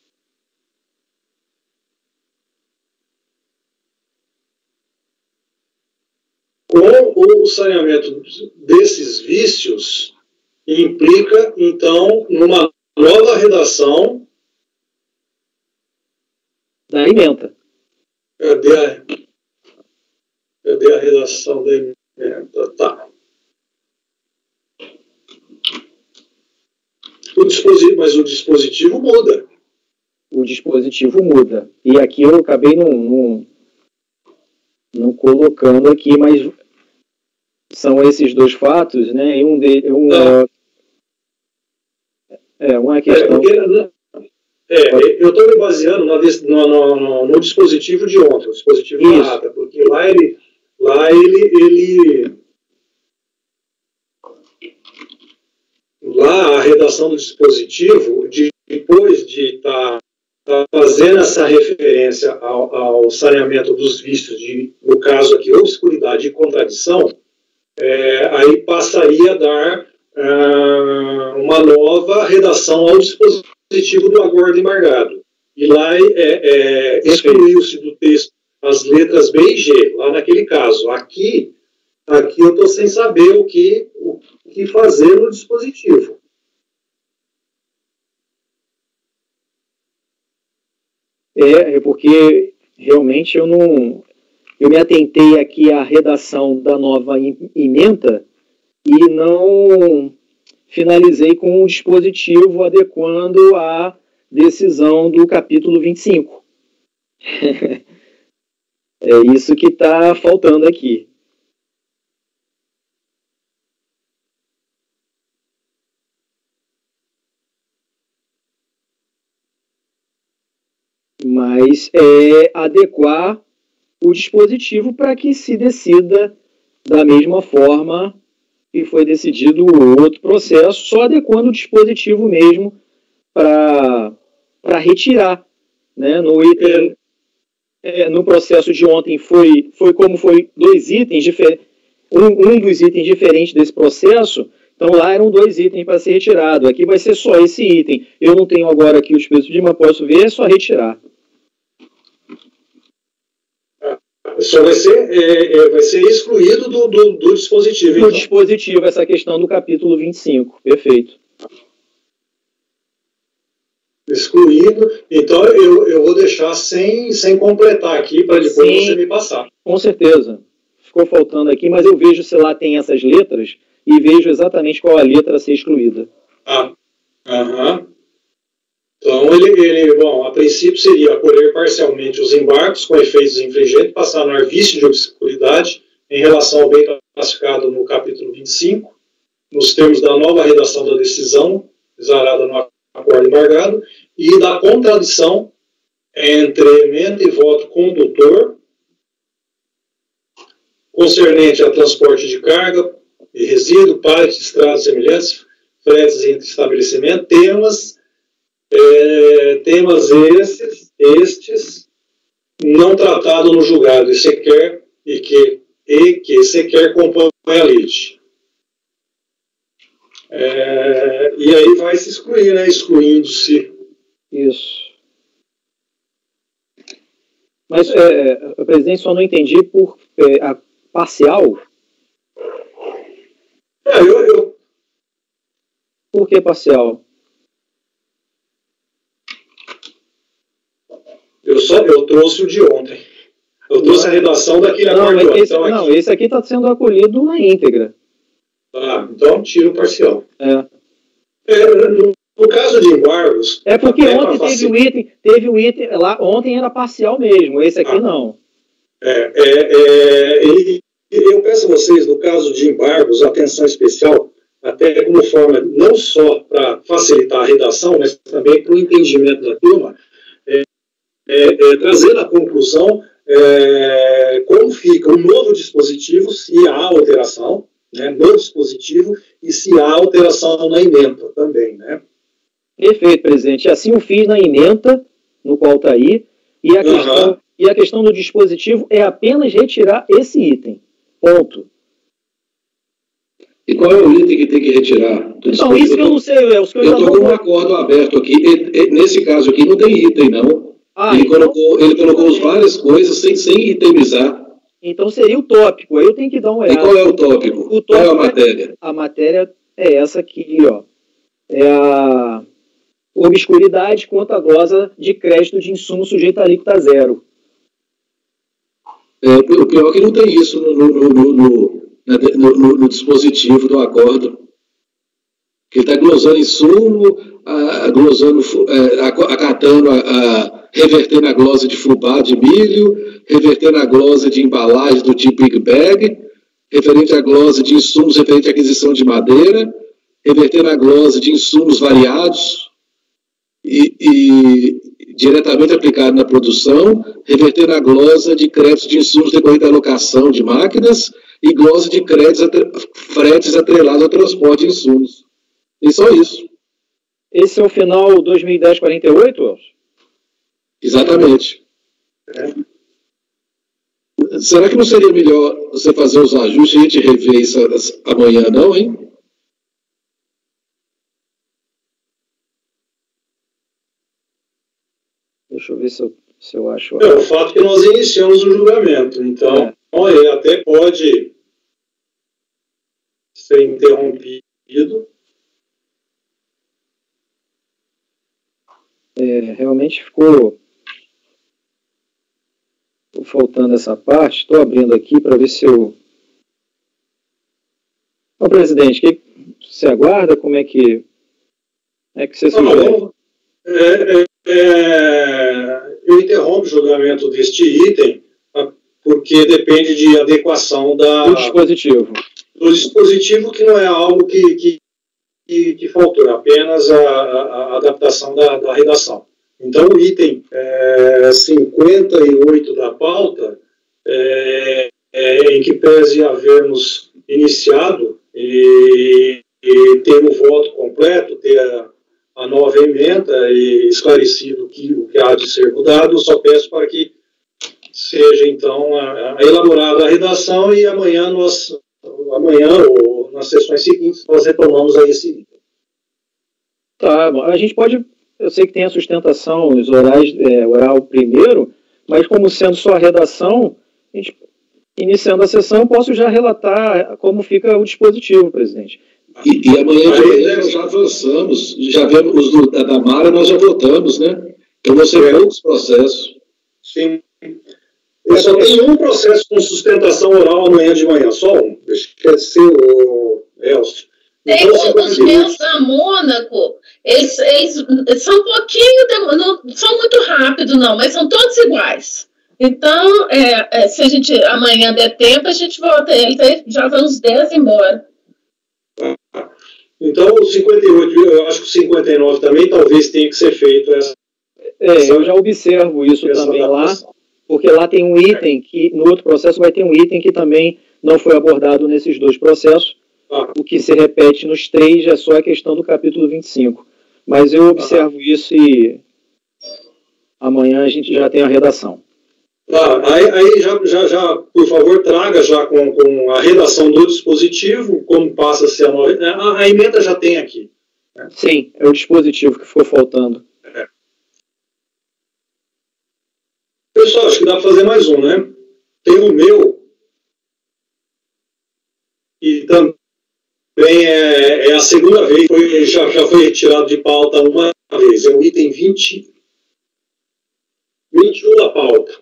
Com o saneamento desses vícios, implica, então, numa nova redação da ementa. Cadê a, cadê a redação da ementa? Tá. O dispositivo, mas o dispositivo muda. O dispositivo muda. E aqui eu acabei não, não, não colocando aqui, mas são esses dois fatos, né? E um de, um, é. é uma questão. É, é, eu estou me baseando na, no, no, no, no dispositivo de ontem, o dispositivo da ata, porque lá ele, lá ele, ele, lá a redação do dispositivo, de, depois de estar tá, tá fazendo essa referência ao, ao saneamento dos vícios, de, no caso aqui, obscuridade e contradição, é, aí passaria a dar ah, uma nova redação ao dispositivo do aguardo embargado. E lá é, é, excluiu-se do texto as letras B e G, lá naquele caso. Aqui, aqui eu estou sem saber o que, o que fazer no dispositivo. É, é porque realmente eu não... Eu me atentei aqui à redação da nova ementa e não finalizei com o dispositivo adequando à decisão do capítulo vinte e cinco. É isso que está faltando aqui. Mas é adequar o dispositivo para que se decida da mesma forma que foi decidido o outro processo, só adequando o dispositivo mesmo para retirar. Né? No, item, é, no processo de ontem foi, foi como foi dois itens diferentes, um, um dos itens diferentes desse processo, então lá eram dois itens para ser retirado. Aqui vai ser só esse item. Eu não tenho agora aqui o dispositivo, mas posso ver, é só retirar. Só vai ser, é, é, vai ser excluído do, do, do dispositivo. Do então. dispositivo, essa questão do capítulo vinte e cinco. Perfeito. Excluído. Então, eu, eu vou deixar sem, sem completar aqui, para depois Sim, você me passar. Com certeza. Ficou faltando aqui, mas eu vejo se lá tem essas letras e vejo exatamente qual a letra a ser excluída. Ah, aham. Então, ele, ele, bom, a princípio seria acolher parcialmente os embargos com efeitos infringentes, passar no vício de obscuridade em relação ao bem classificado no capítulo vinte e cinco, nos termos da nova redação da decisão, exarada no acordo embargado, e da contradição entre ementa e voto condutor, concernente a transporte de carga e resíduo, parte, estradas semelhantes, fretes entre estabelecimento, temas É, temas estes, estes não tratados no julgado e sequer e que, e que sequer compõem a lide. É, e aí vai se excluir, né? Excluindo-se. Isso. Mas, é, presidente, só não entendi por é, a parcial. É, eu, eu... Por que parcial? Eu, só, eu trouxe o de ontem. Eu trouxe a redação daquele acordo. Não, esse, então, não, aqui... esse aqui está sendo acolhido na íntegra. Ah, então tira o parcial. É. É, no, no caso de embargos... É porque ontem teve o item, teve o item, lá ontem era parcial mesmo, esse aqui ah, não. É, é, é, e, eu peço a vocês, no caso de embargos, atenção especial, até como forma não só para facilitar a redação, mas também para o entendimento da turma, é, É, é, trazer a conclusão é, como fica o novo dispositivo, se há alteração, né, no dispositivo, e se há alteração na ementa também, né? Perfeito, presidente. Assim eu fiz na ementa, no qual está aí, e a, uhum. questão, e a questão do dispositivo é apenas retirar esse item. Ponto. E qual é o item que tem que retirar? Então, isso que eu não sei, Elcio. Eu estou com um acordo aberto aqui. E, e, nesse caso aqui não tem item, não. Ah, ele, então, colocou, ele colocou várias coisas sem, sem itemizar. Então seria o tópico. Aí eu tenho que dar uma olhada. E qual é o tópico? O tópico qual é a matéria? É, a matéria é essa aqui, ó. É a, o obscuridade quanto à glosa de crédito de insumo sujeito a alíquota zero. É, o pior é que não tem isso no, no, no, no, no, no, no dispositivo do acordo. Que está glosando insumo, a, a glosando, é, acatando, a, a, revertendo a glosa de fubá de milho, revertendo a glosa de embalagem do tipo Big Bag, referente à glosa de insumos referente à aquisição de madeira, revertendo a glosa de insumos variados e, e diretamente aplicado na produção, revertendo a glosa de créditos de insumos decorrentes da alocação de máquinas e glosa de créditos atre, fretes atrelados ao transporte de insumos. E só isso. Esse é o final dois mil e dez quarenta e oito, Elcio? Exatamente. É. Será que não seria melhor você fazer os ajustes e a gente rever isso amanhã, não, hein? Deixa eu ver se eu, se eu acho. É, o fato é que nós iniciamos o julgamento, então é. Ele até pode ser interrompido. É, realmente ficou, ficou faltando essa parte. Estou abrindo aqui para ver se eu... Ô, presidente, que você aguarda? Como é que, é que você se Não, é, é, é, eu interrompo o julgamento deste item porque depende de adequação da, do dispositivo. Do dispositivo, que não é algo que, que Que, que faltou, apenas a, a, a adaptação da, da redação. Então, o item é, cinquenta e oito da pauta, é, é, em que pese havermos iniciado e, e ter o voto completo, ter a, a nova emenda e esclarecido que, o que há de ser mudado, eu só peço para que seja, então, a, a elaborada a redação e amanhã nós, amanhã ou nas sessões seguintes, nós retomamos aí esse item. Tá, a gente pode, eu sei que tem a sustentação, os orais, é, oral primeiro, mas como sendo só a redação, a gente, iniciando a sessão, eu posso já relatar como fica o dispositivo, presidente. E, e amanhã de manhã nós já avançamos, já vemos os do, da Mara, nós já votamos, né? Então vão ser poucos processos. Sim. Eu só tenho um processo com sustentação oral amanhã de manhã, só um. Esqueci o Elcio. Tem então, os meus da Mônaco, eles, eles são um pouquinho, não são muito rápidos não, mas são todos iguais. Então, é, é, se a gente amanhã der tempo, a gente volta eles, já vão uns dez embora. Ah, então, o cinquenta e oito, eu acho que o cinquenta e nove também talvez tenha que ser feito essa. É, eu já observo isso também adaptação. Lá, porque lá tem um item que, no outro processo, vai ter um item que também não foi abordado nesses dois processos. Ah. O que se repete nos três é só a questão do capítulo vinte e cinco. Mas eu observo ah. isso e amanhã a gente já tem a redação. Ah, aí aí já, já, já, por favor, traga já com, com a redação do dispositivo, como passa a ser a nova. A, a emenda já tem aqui. Né? Sim, é o dispositivo que ficou faltando. É. Pessoal, acho que dá para fazer mais um, né? Tem o meu. E também é, é a segunda vez, foi, já, já foi retirado de pauta uma vez. É o item vinte, vinte e um da pauta.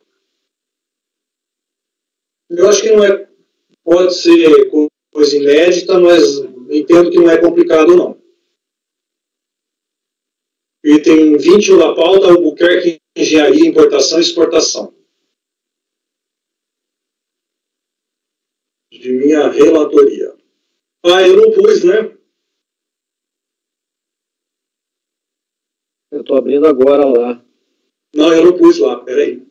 Eu acho que não é, pode ser coisa inédita, mas entendo que não é complicado, não. Item vinte e um da pauta, Albuquerque Engenharia, Importação e Exportação. De minha relatoria. Ah, eu não pus, né? Eu estou abrindo agora lá. Não, eu não pus lá, peraí.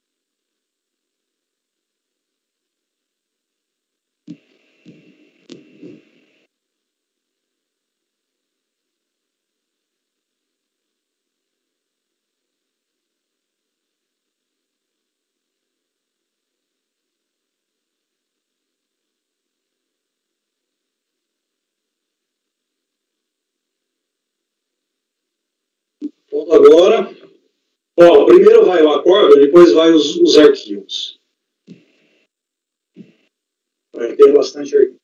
Agora, ó, primeiro vai o acordo, depois vai os, os arquivos. Vai ter bastante arquivo.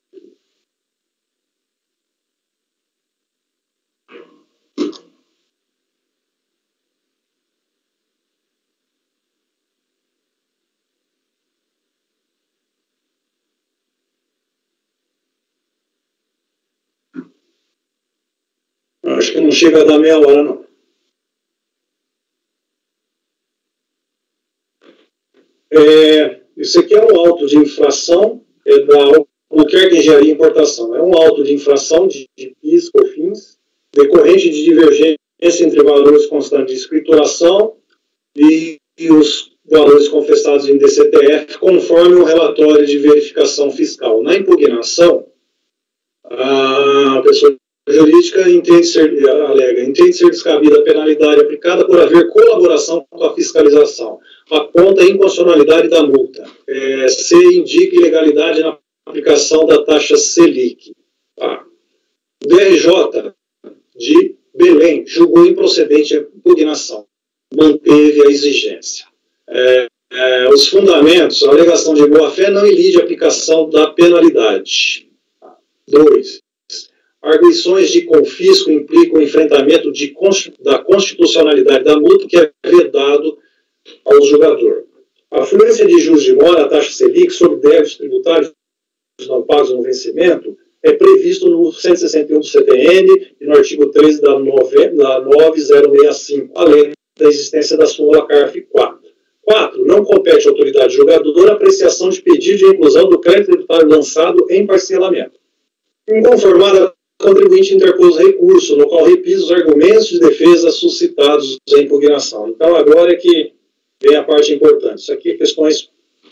acho que não chega a dar meia hora, não. É, isso aqui é um auto de infração é da Albuquerque Engenharia e Importação. É um auto de infração de, de P I S, COFINS, decorrente de divergência entre valores constantes de escrituração e, e os valores confessados em D C T F, conforme o relatório de verificação fiscal. Na impugnação, a pessoa jurídica entende ser, alega, entende ser descabida a penalidade aplicada por haver colaboração com a fiscalização. Aponta a inconstitucionalidade da multa. É, C indica ilegalidade na aplicação da taxa Selic. Tá. O D R J de Belém julgou improcedente a impugnação. Manteve a exigência. É, é, os fundamentos, a alegação de boa-fé não ilide a aplicação da penalidade. Dois. Arguições de confisco implicam o enfrentamento de, da constitucionalidade da multa que é vedado ao julgador. A fluência de juros de mora, a taxa Selic, sobre débitos tributários não pagos no vencimento, é previsto no cento e sessenta e um do C T N e no artigo treze da, da nove zero sessenta e cinco, além da existência da súmula C A R F quatro. quatro. Não compete à autoridade julgadora a apreciação de pedido de inclusão do crédito tributário lançado em parcelamento. Inconformada, o contribuinte interpôs recurso, no qual repisa os argumentos de defesa suscitados em impugnação. Então, agora é que vem a parte importante. Isso aqui é questões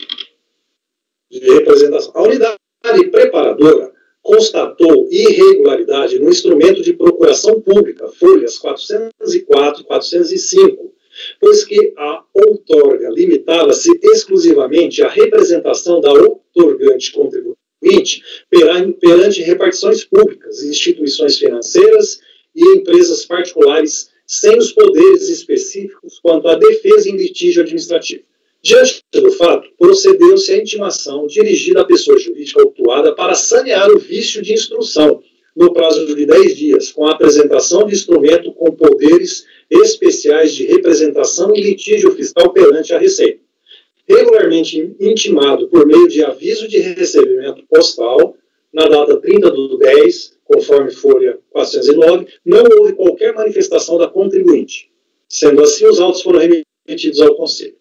de representação. A unidade preparadora constatou irregularidade no instrumento de procuração pública, folhas quatrocentos e quatro e quatrocentos e cinco, pois que a outorga limitava-se exclusivamente à representação da outorgante contribuinte perante repartições públicas, instituições financeiras e empresas particulares, sem os poderes específicos quanto à defesa em litígio administrativo. Diante do fato, procedeu-se à intimação dirigida à pessoa jurídica autuada para sanear o vício de instrução, no prazo de dez dias, com a apresentação de instrumento com poderes especiais de representação em litígio fiscal perante a Receita. Regularmente intimado por meio de aviso de recebimento postal, na data trinta do dez, conforme folha quatrocentos e nove, não houve qualquer manifestação da contribuinte. Sendo assim, os autos foram remetidos ao Conselho.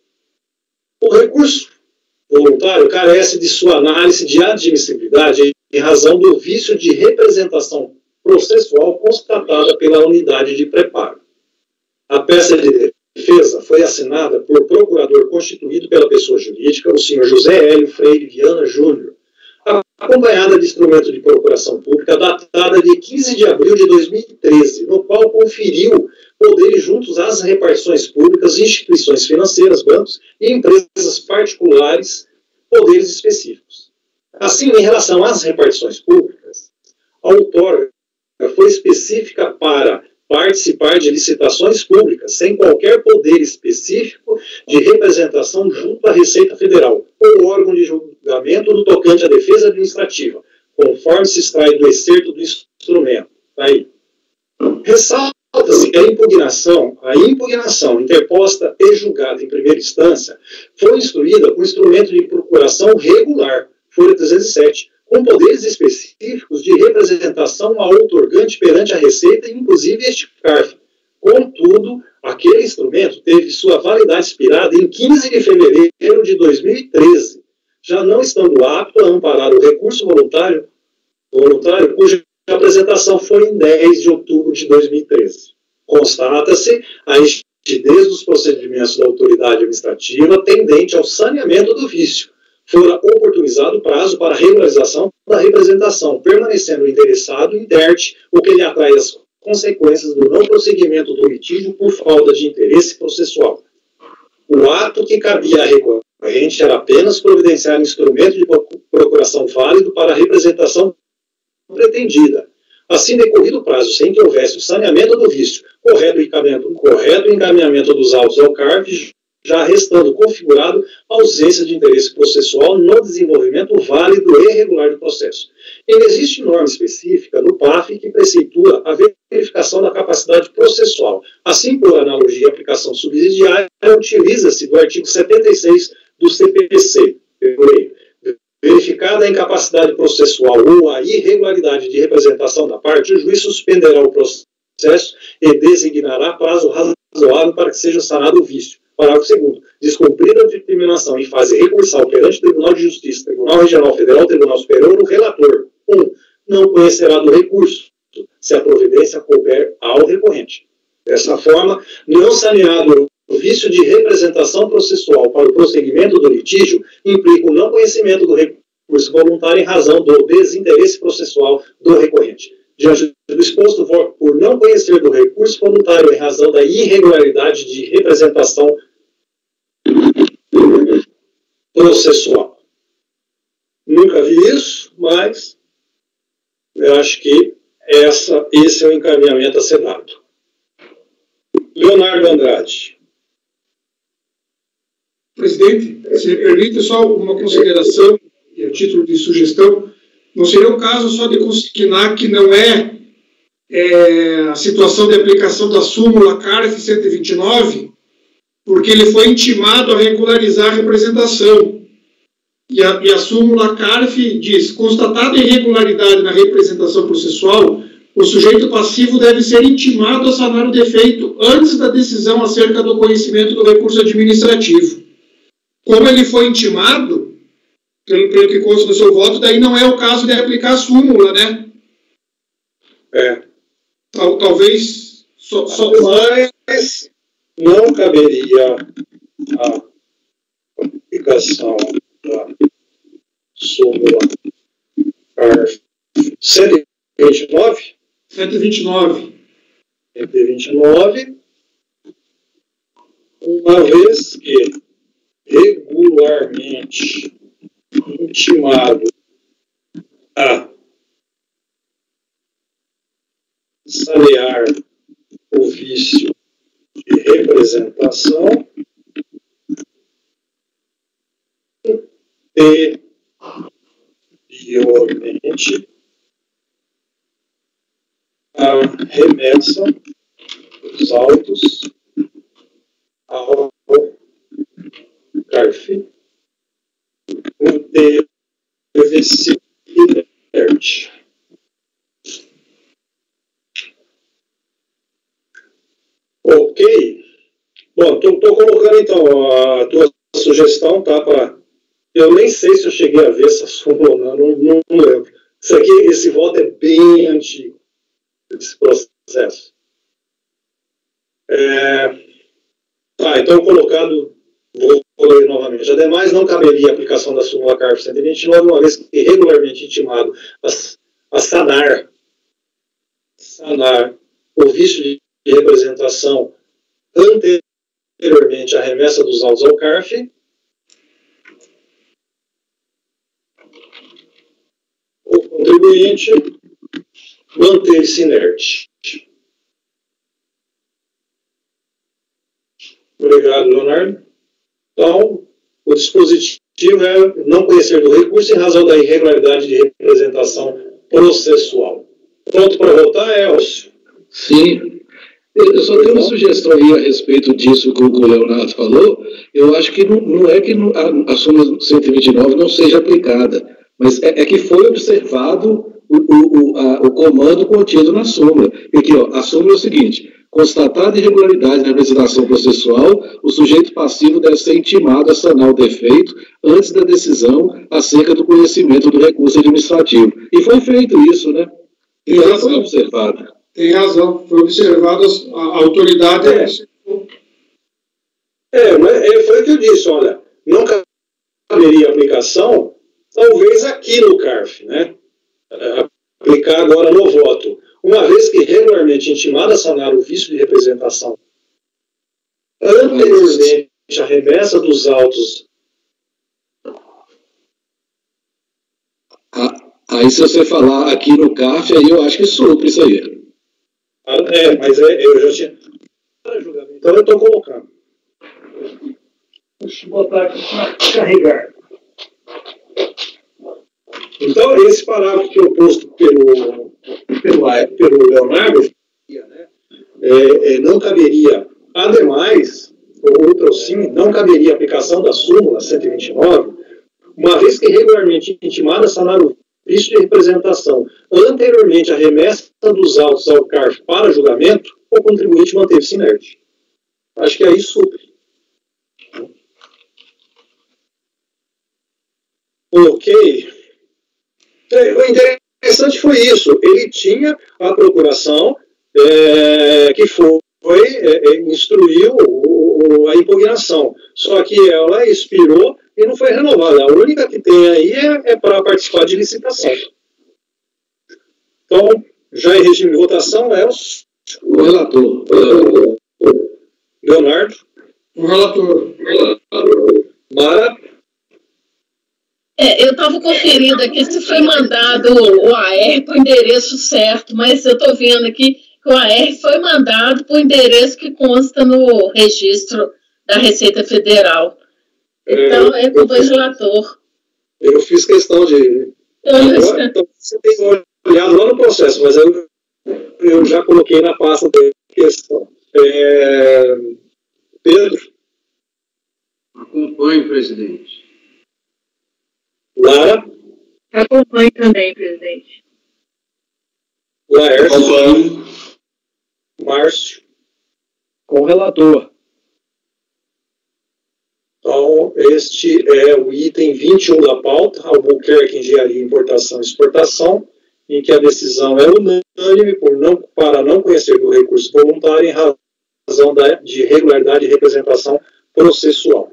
O recurso voluntário carece de sua análise de admissibilidade em razão do vício de representação processual constatada pela unidade de preparo. A peça de defesa foi assinada por procurador constituído pela pessoa jurídica, o senhor José Hélio Freire Viana Júnior, acompanhada de instrumento de procuração pública datada de quinze de abril de dois mil e treze, no qual conferiu poderes juntos às repartições públicas, instituições financeiras, bancos e empresas particulares, poderes específicos. Assim, em relação às repartições públicas, a outorga foi específica para participar de licitações públicas, sem qualquer poder específico de representação junto à Receita Federal, ou órgão de julgamento no tocante à defesa administrativa, conforme se extrai do excerto do instrumento. Aí. Ressalta-se que a impugnação, a impugnação interposta e julgada em primeira instância foi instruída com instrumento de procuração regular, folha trezentos e sete, com poderes específicos de representação ao outorgante perante a Receita, inclusive este C A R F. Contudo, aquele instrumento teve sua validade expirada em quinze de fevereiro de dois mil e treze, já não estando apto a amparar o recurso voluntário, voluntário cuja apresentação foi em dez de outubro de dois mil e treze. Constata-se a rigidez dos procedimentos da autoridade administrativa tendente ao saneamento do vício. Fora oportunizado o prazo para a regularização da representação, permanecendo o interessado inerte, o que lhe atrai as consequências do não prosseguimento do litígio por falta de interesse processual. O ato que cabia à recorrente era apenas providenciar instrumento de procuração válido para a representação pretendida. Assim, decorrido o prazo sem que houvesse o saneamento do vício, correto encaminhamento, correto encaminhamento dos autos ao C A R F, já restando configurado a ausência de interesse processual no desenvolvimento válido e regular do processo. E não existe norma específica no P A F que preceitua a verificação da capacidade processual. Assim, por analogia e aplicação subsidiária, utiliza-se do artigo setenta e seis do C P C. Verificada a incapacidade processual ou a irregularidade de representação da parte, o juiz suspenderá o processo processo e designará prazo razoável para que seja sanado o vício. Parágrafo segundo. Descumprida a determinação em fase recursal perante o Tribunal de Justiça, Tribunal Regional Federal, Tribunal Superior, o relator, um, não conhecerá do recurso, se a providência couber ao recorrente. Dessa forma, não saneado o vício de representação processual para o prosseguimento do litígio implica o não conhecimento do recurso voluntário em razão do desinteresse processual do recorrente. Diante do exposto, por não conhecer do recurso voluntário em razão da irregularidade de representação processual. Nunca vi isso, mas eu acho que essa, esse é o encaminhamento a ser dado. Leonardo Andrade. Presidente, se me permite só uma consideração, e a título de sugestão, não seria o caso só de consignar que não é, é a situação de aplicação da súmula C A R F cento e vinte e nove, porque ele foi intimado a regularizar a representação. E a, e a súmula C A R F diz, constatada irregularidade na representação processual, o sujeito passivo deve ser intimado a sanar o defeito antes da decisão acerca do conhecimento do recurso administrativo. Como ele foi intimado, pelo, pelo que consta do seu voto, daí não é o caso de aplicar a súmula, né? É. Tal, talvez... Só, só... Mas não caberia a aplicação da súmula C A R F cento e vinte e nove? cento e vinte e nove. cento e vinte e nove, uma vez que regularmente intimado a sanear o vício de representação anteriormente a remessa dos autos ao C A R F deve-se inerte. Ok. Bom, estou colocando então a tua sugestão, tá? Pra, eu nem sei se eu cheguei a ver essa súmula, não, não, não lembro. Isso aqui, esse voto é bem antigo, esse processo. É, tá, então colocado, vou ler novamente. Ademais, não caberia a aplicação da súmula C A R F cento e vinte e nove, uma vez que regularmente intimado a, a sanar, sanar o vício de representação anteriormente à remessa dos autos ao C A R F, o contribuinte manter-se inerte. Obrigado, Leonardo. Então, o dispositivo é não conhecer do recurso em razão da irregularidade de representação processual. Pronto para votar, Elcio? Sim. Eu só tenho uma sugestão aí a respeito disso que o Leonardo falou. Eu acho que não, não é que a, a súmula cento e vinte e nove não seja aplicada, mas é, é que foi observado o, o, a, o comando contido na súmula. Aqui, ó, a súmula é o seguinte: constatada irregularidade na representação processual, o sujeito passivo deve ser intimado a sanar o defeito antes da decisão acerca do conhecimento do recurso administrativo. E foi feito isso, né? E ela foi observada. Tem razão, foi observado a, a autoridade. É. é, mas foi o que eu disse, olha, não caberia aplicação, talvez aqui no C A R F, né? Aplicar agora no voto. Uma vez que regularmente intimado a sanar o vício de representação anteriormente à remessa dos autos. Ah, aí se você falar aqui no C A R F, aí eu acho que supre isso aí. É, mas é, eu já tinha. Então eu estou colocando. Deixa eu botar aqui para carregar. Então, esse parágrafo proposto pelo, pelo, pelo Leonardo, né, é, é, não caberia, ademais, outro sim, não caberia a aplicação da súmula cento e vinte e nove, uma vez que regularmente intimada sanar o vício de representação anteriormente à remessa dos autos ao C A R para julgamento, o contribuinte manteve-se inerte. Acho que aí supre. Ok. O interessante foi isso. Ele tinha a procuração é, que foi, é, instruiu o, a impugnação. Só que ela expirou e não foi renovada. A única que tem aí é, é para participar de licitação. Então, já em regime de votação, é o relator. Leonardo. O relator. Mara. É, eu estava conferindo aqui se foi mandado o A R para o endereço certo, mas eu estou vendo aqui que o A R foi mandado para o endereço que consta no registro da Receita Federal. Então, é, é com o relator. Eu fiz questão de... Agora, então, você tem olhado lá no processo, mas eu, eu já coloquei na pasta da questão. É, Pedro? Acompanhe, presidente. Lara? Acompanhe também, presidente. Laércio? Acompanhe. Márcio? Com o relator. Então, este é o item vinte e um da pauta, Albuquerque Engenharia, Importação e Exportação, em que a decisão é unânime por não, para não conhecer do recurso voluntário em razão da, de irregularidade de representação processual.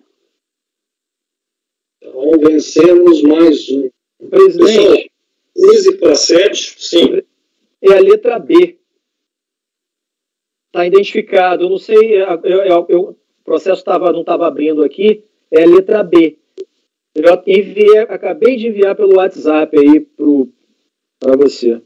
Então, vencemos mais um. Presidente. quinze para sete, sim. É a letra B. Está identificado. Eu não sei, eu, eu, eu, o processo tava, não estava abrindo aqui. É a letra B. Eu enviei, acabei de enviar pelo WhatsApp aí para você.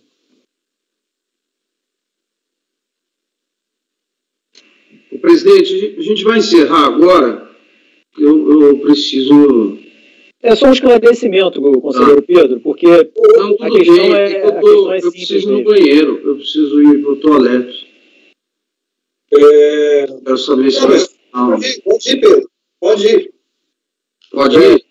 O presidente, a gente vai encerrar agora. Eu, eu preciso... É só um esclarecimento, conselheiro ah. Pedro, porque não, a questão bem. é, eu, tô, a questão é eu simples. preciso ir no mesmo. banheiro, eu preciso ir para o toalete. É... Quero saber se... Não, mas, pode ir, pode ir, Pedro. Pode ir. Pode ir?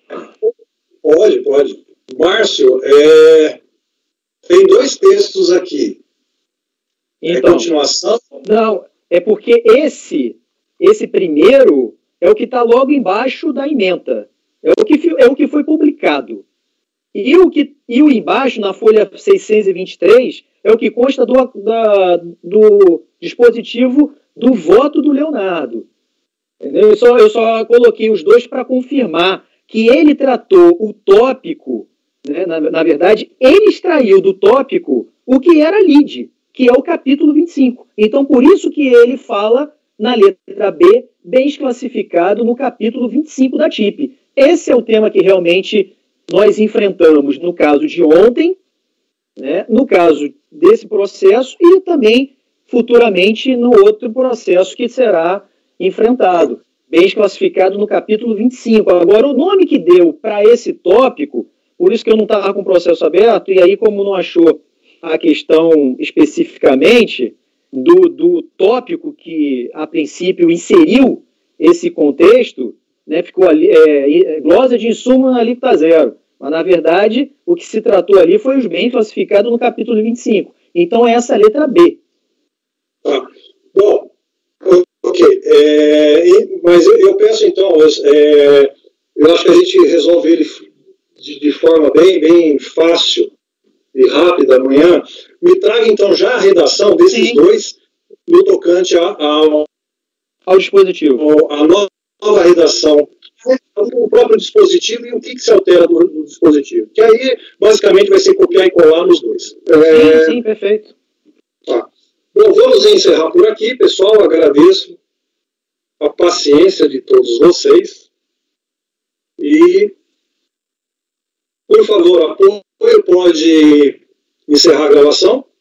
Pode, pode. Márcio, é... tem dois textos aqui. Então, é continuação? Não, é porque esse, esse primeiro é o que está logo embaixo da ementa. É o que, é o que foi publicado. E o, que, e o embaixo, na folha seiscentos e vinte e três, é o que consta do, da, do dispositivo do voto do Leonardo. Entendeu? Eu, só, eu só coloquei os dois para confirmar que ele tratou o tópico, né, na, na verdade, ele extraiu do tópico o que era lide, que é o capítulo vinte e cinco. Então, por isso que ele fala na letra B, bem classificado no capítulo vinte e cinco da T I P. Esse é o tema que realmente nós enfrentamos no caso de ontem, né, no caso desse processo e também futuramente no outro processo que será enfrentado, bem classificado no capítulo vinte e cinco. Agora, o nome que deu para esse tópico, por isso que eu não estava com o processo aberto, e aí como não achou a questão especificamente do, do tópico que a princípio inseriu esse contexto, né, ficou ali, é, glosa de insumo na alíquota zero. Mas, na verdade, o que se tratou ali foi os bens classificados no capítulo vinte e cinco. Então, é essa letra B. Ah, bom, ok. É, mas eu, eu penso, então, é, eu acho que a gente resolve ele de, de forma bem, bem fácil e rápida amanhã. Me traga, então, já a redação desses Sim. dois no tocante ao, ao dispositivo. Ao, a nova nova redação, o próprio dispositivo e o que, que se altera do, do dispositivo. Que aí, basicamente, vai ser copiar e colar nos dois. É... Sim, sim, perfeito. Tá. Bom, vamos encerrar por aqui, pessoal. Agradeço a paciência de todos vocês. E, por favor, apoio pode encerrar a gravação.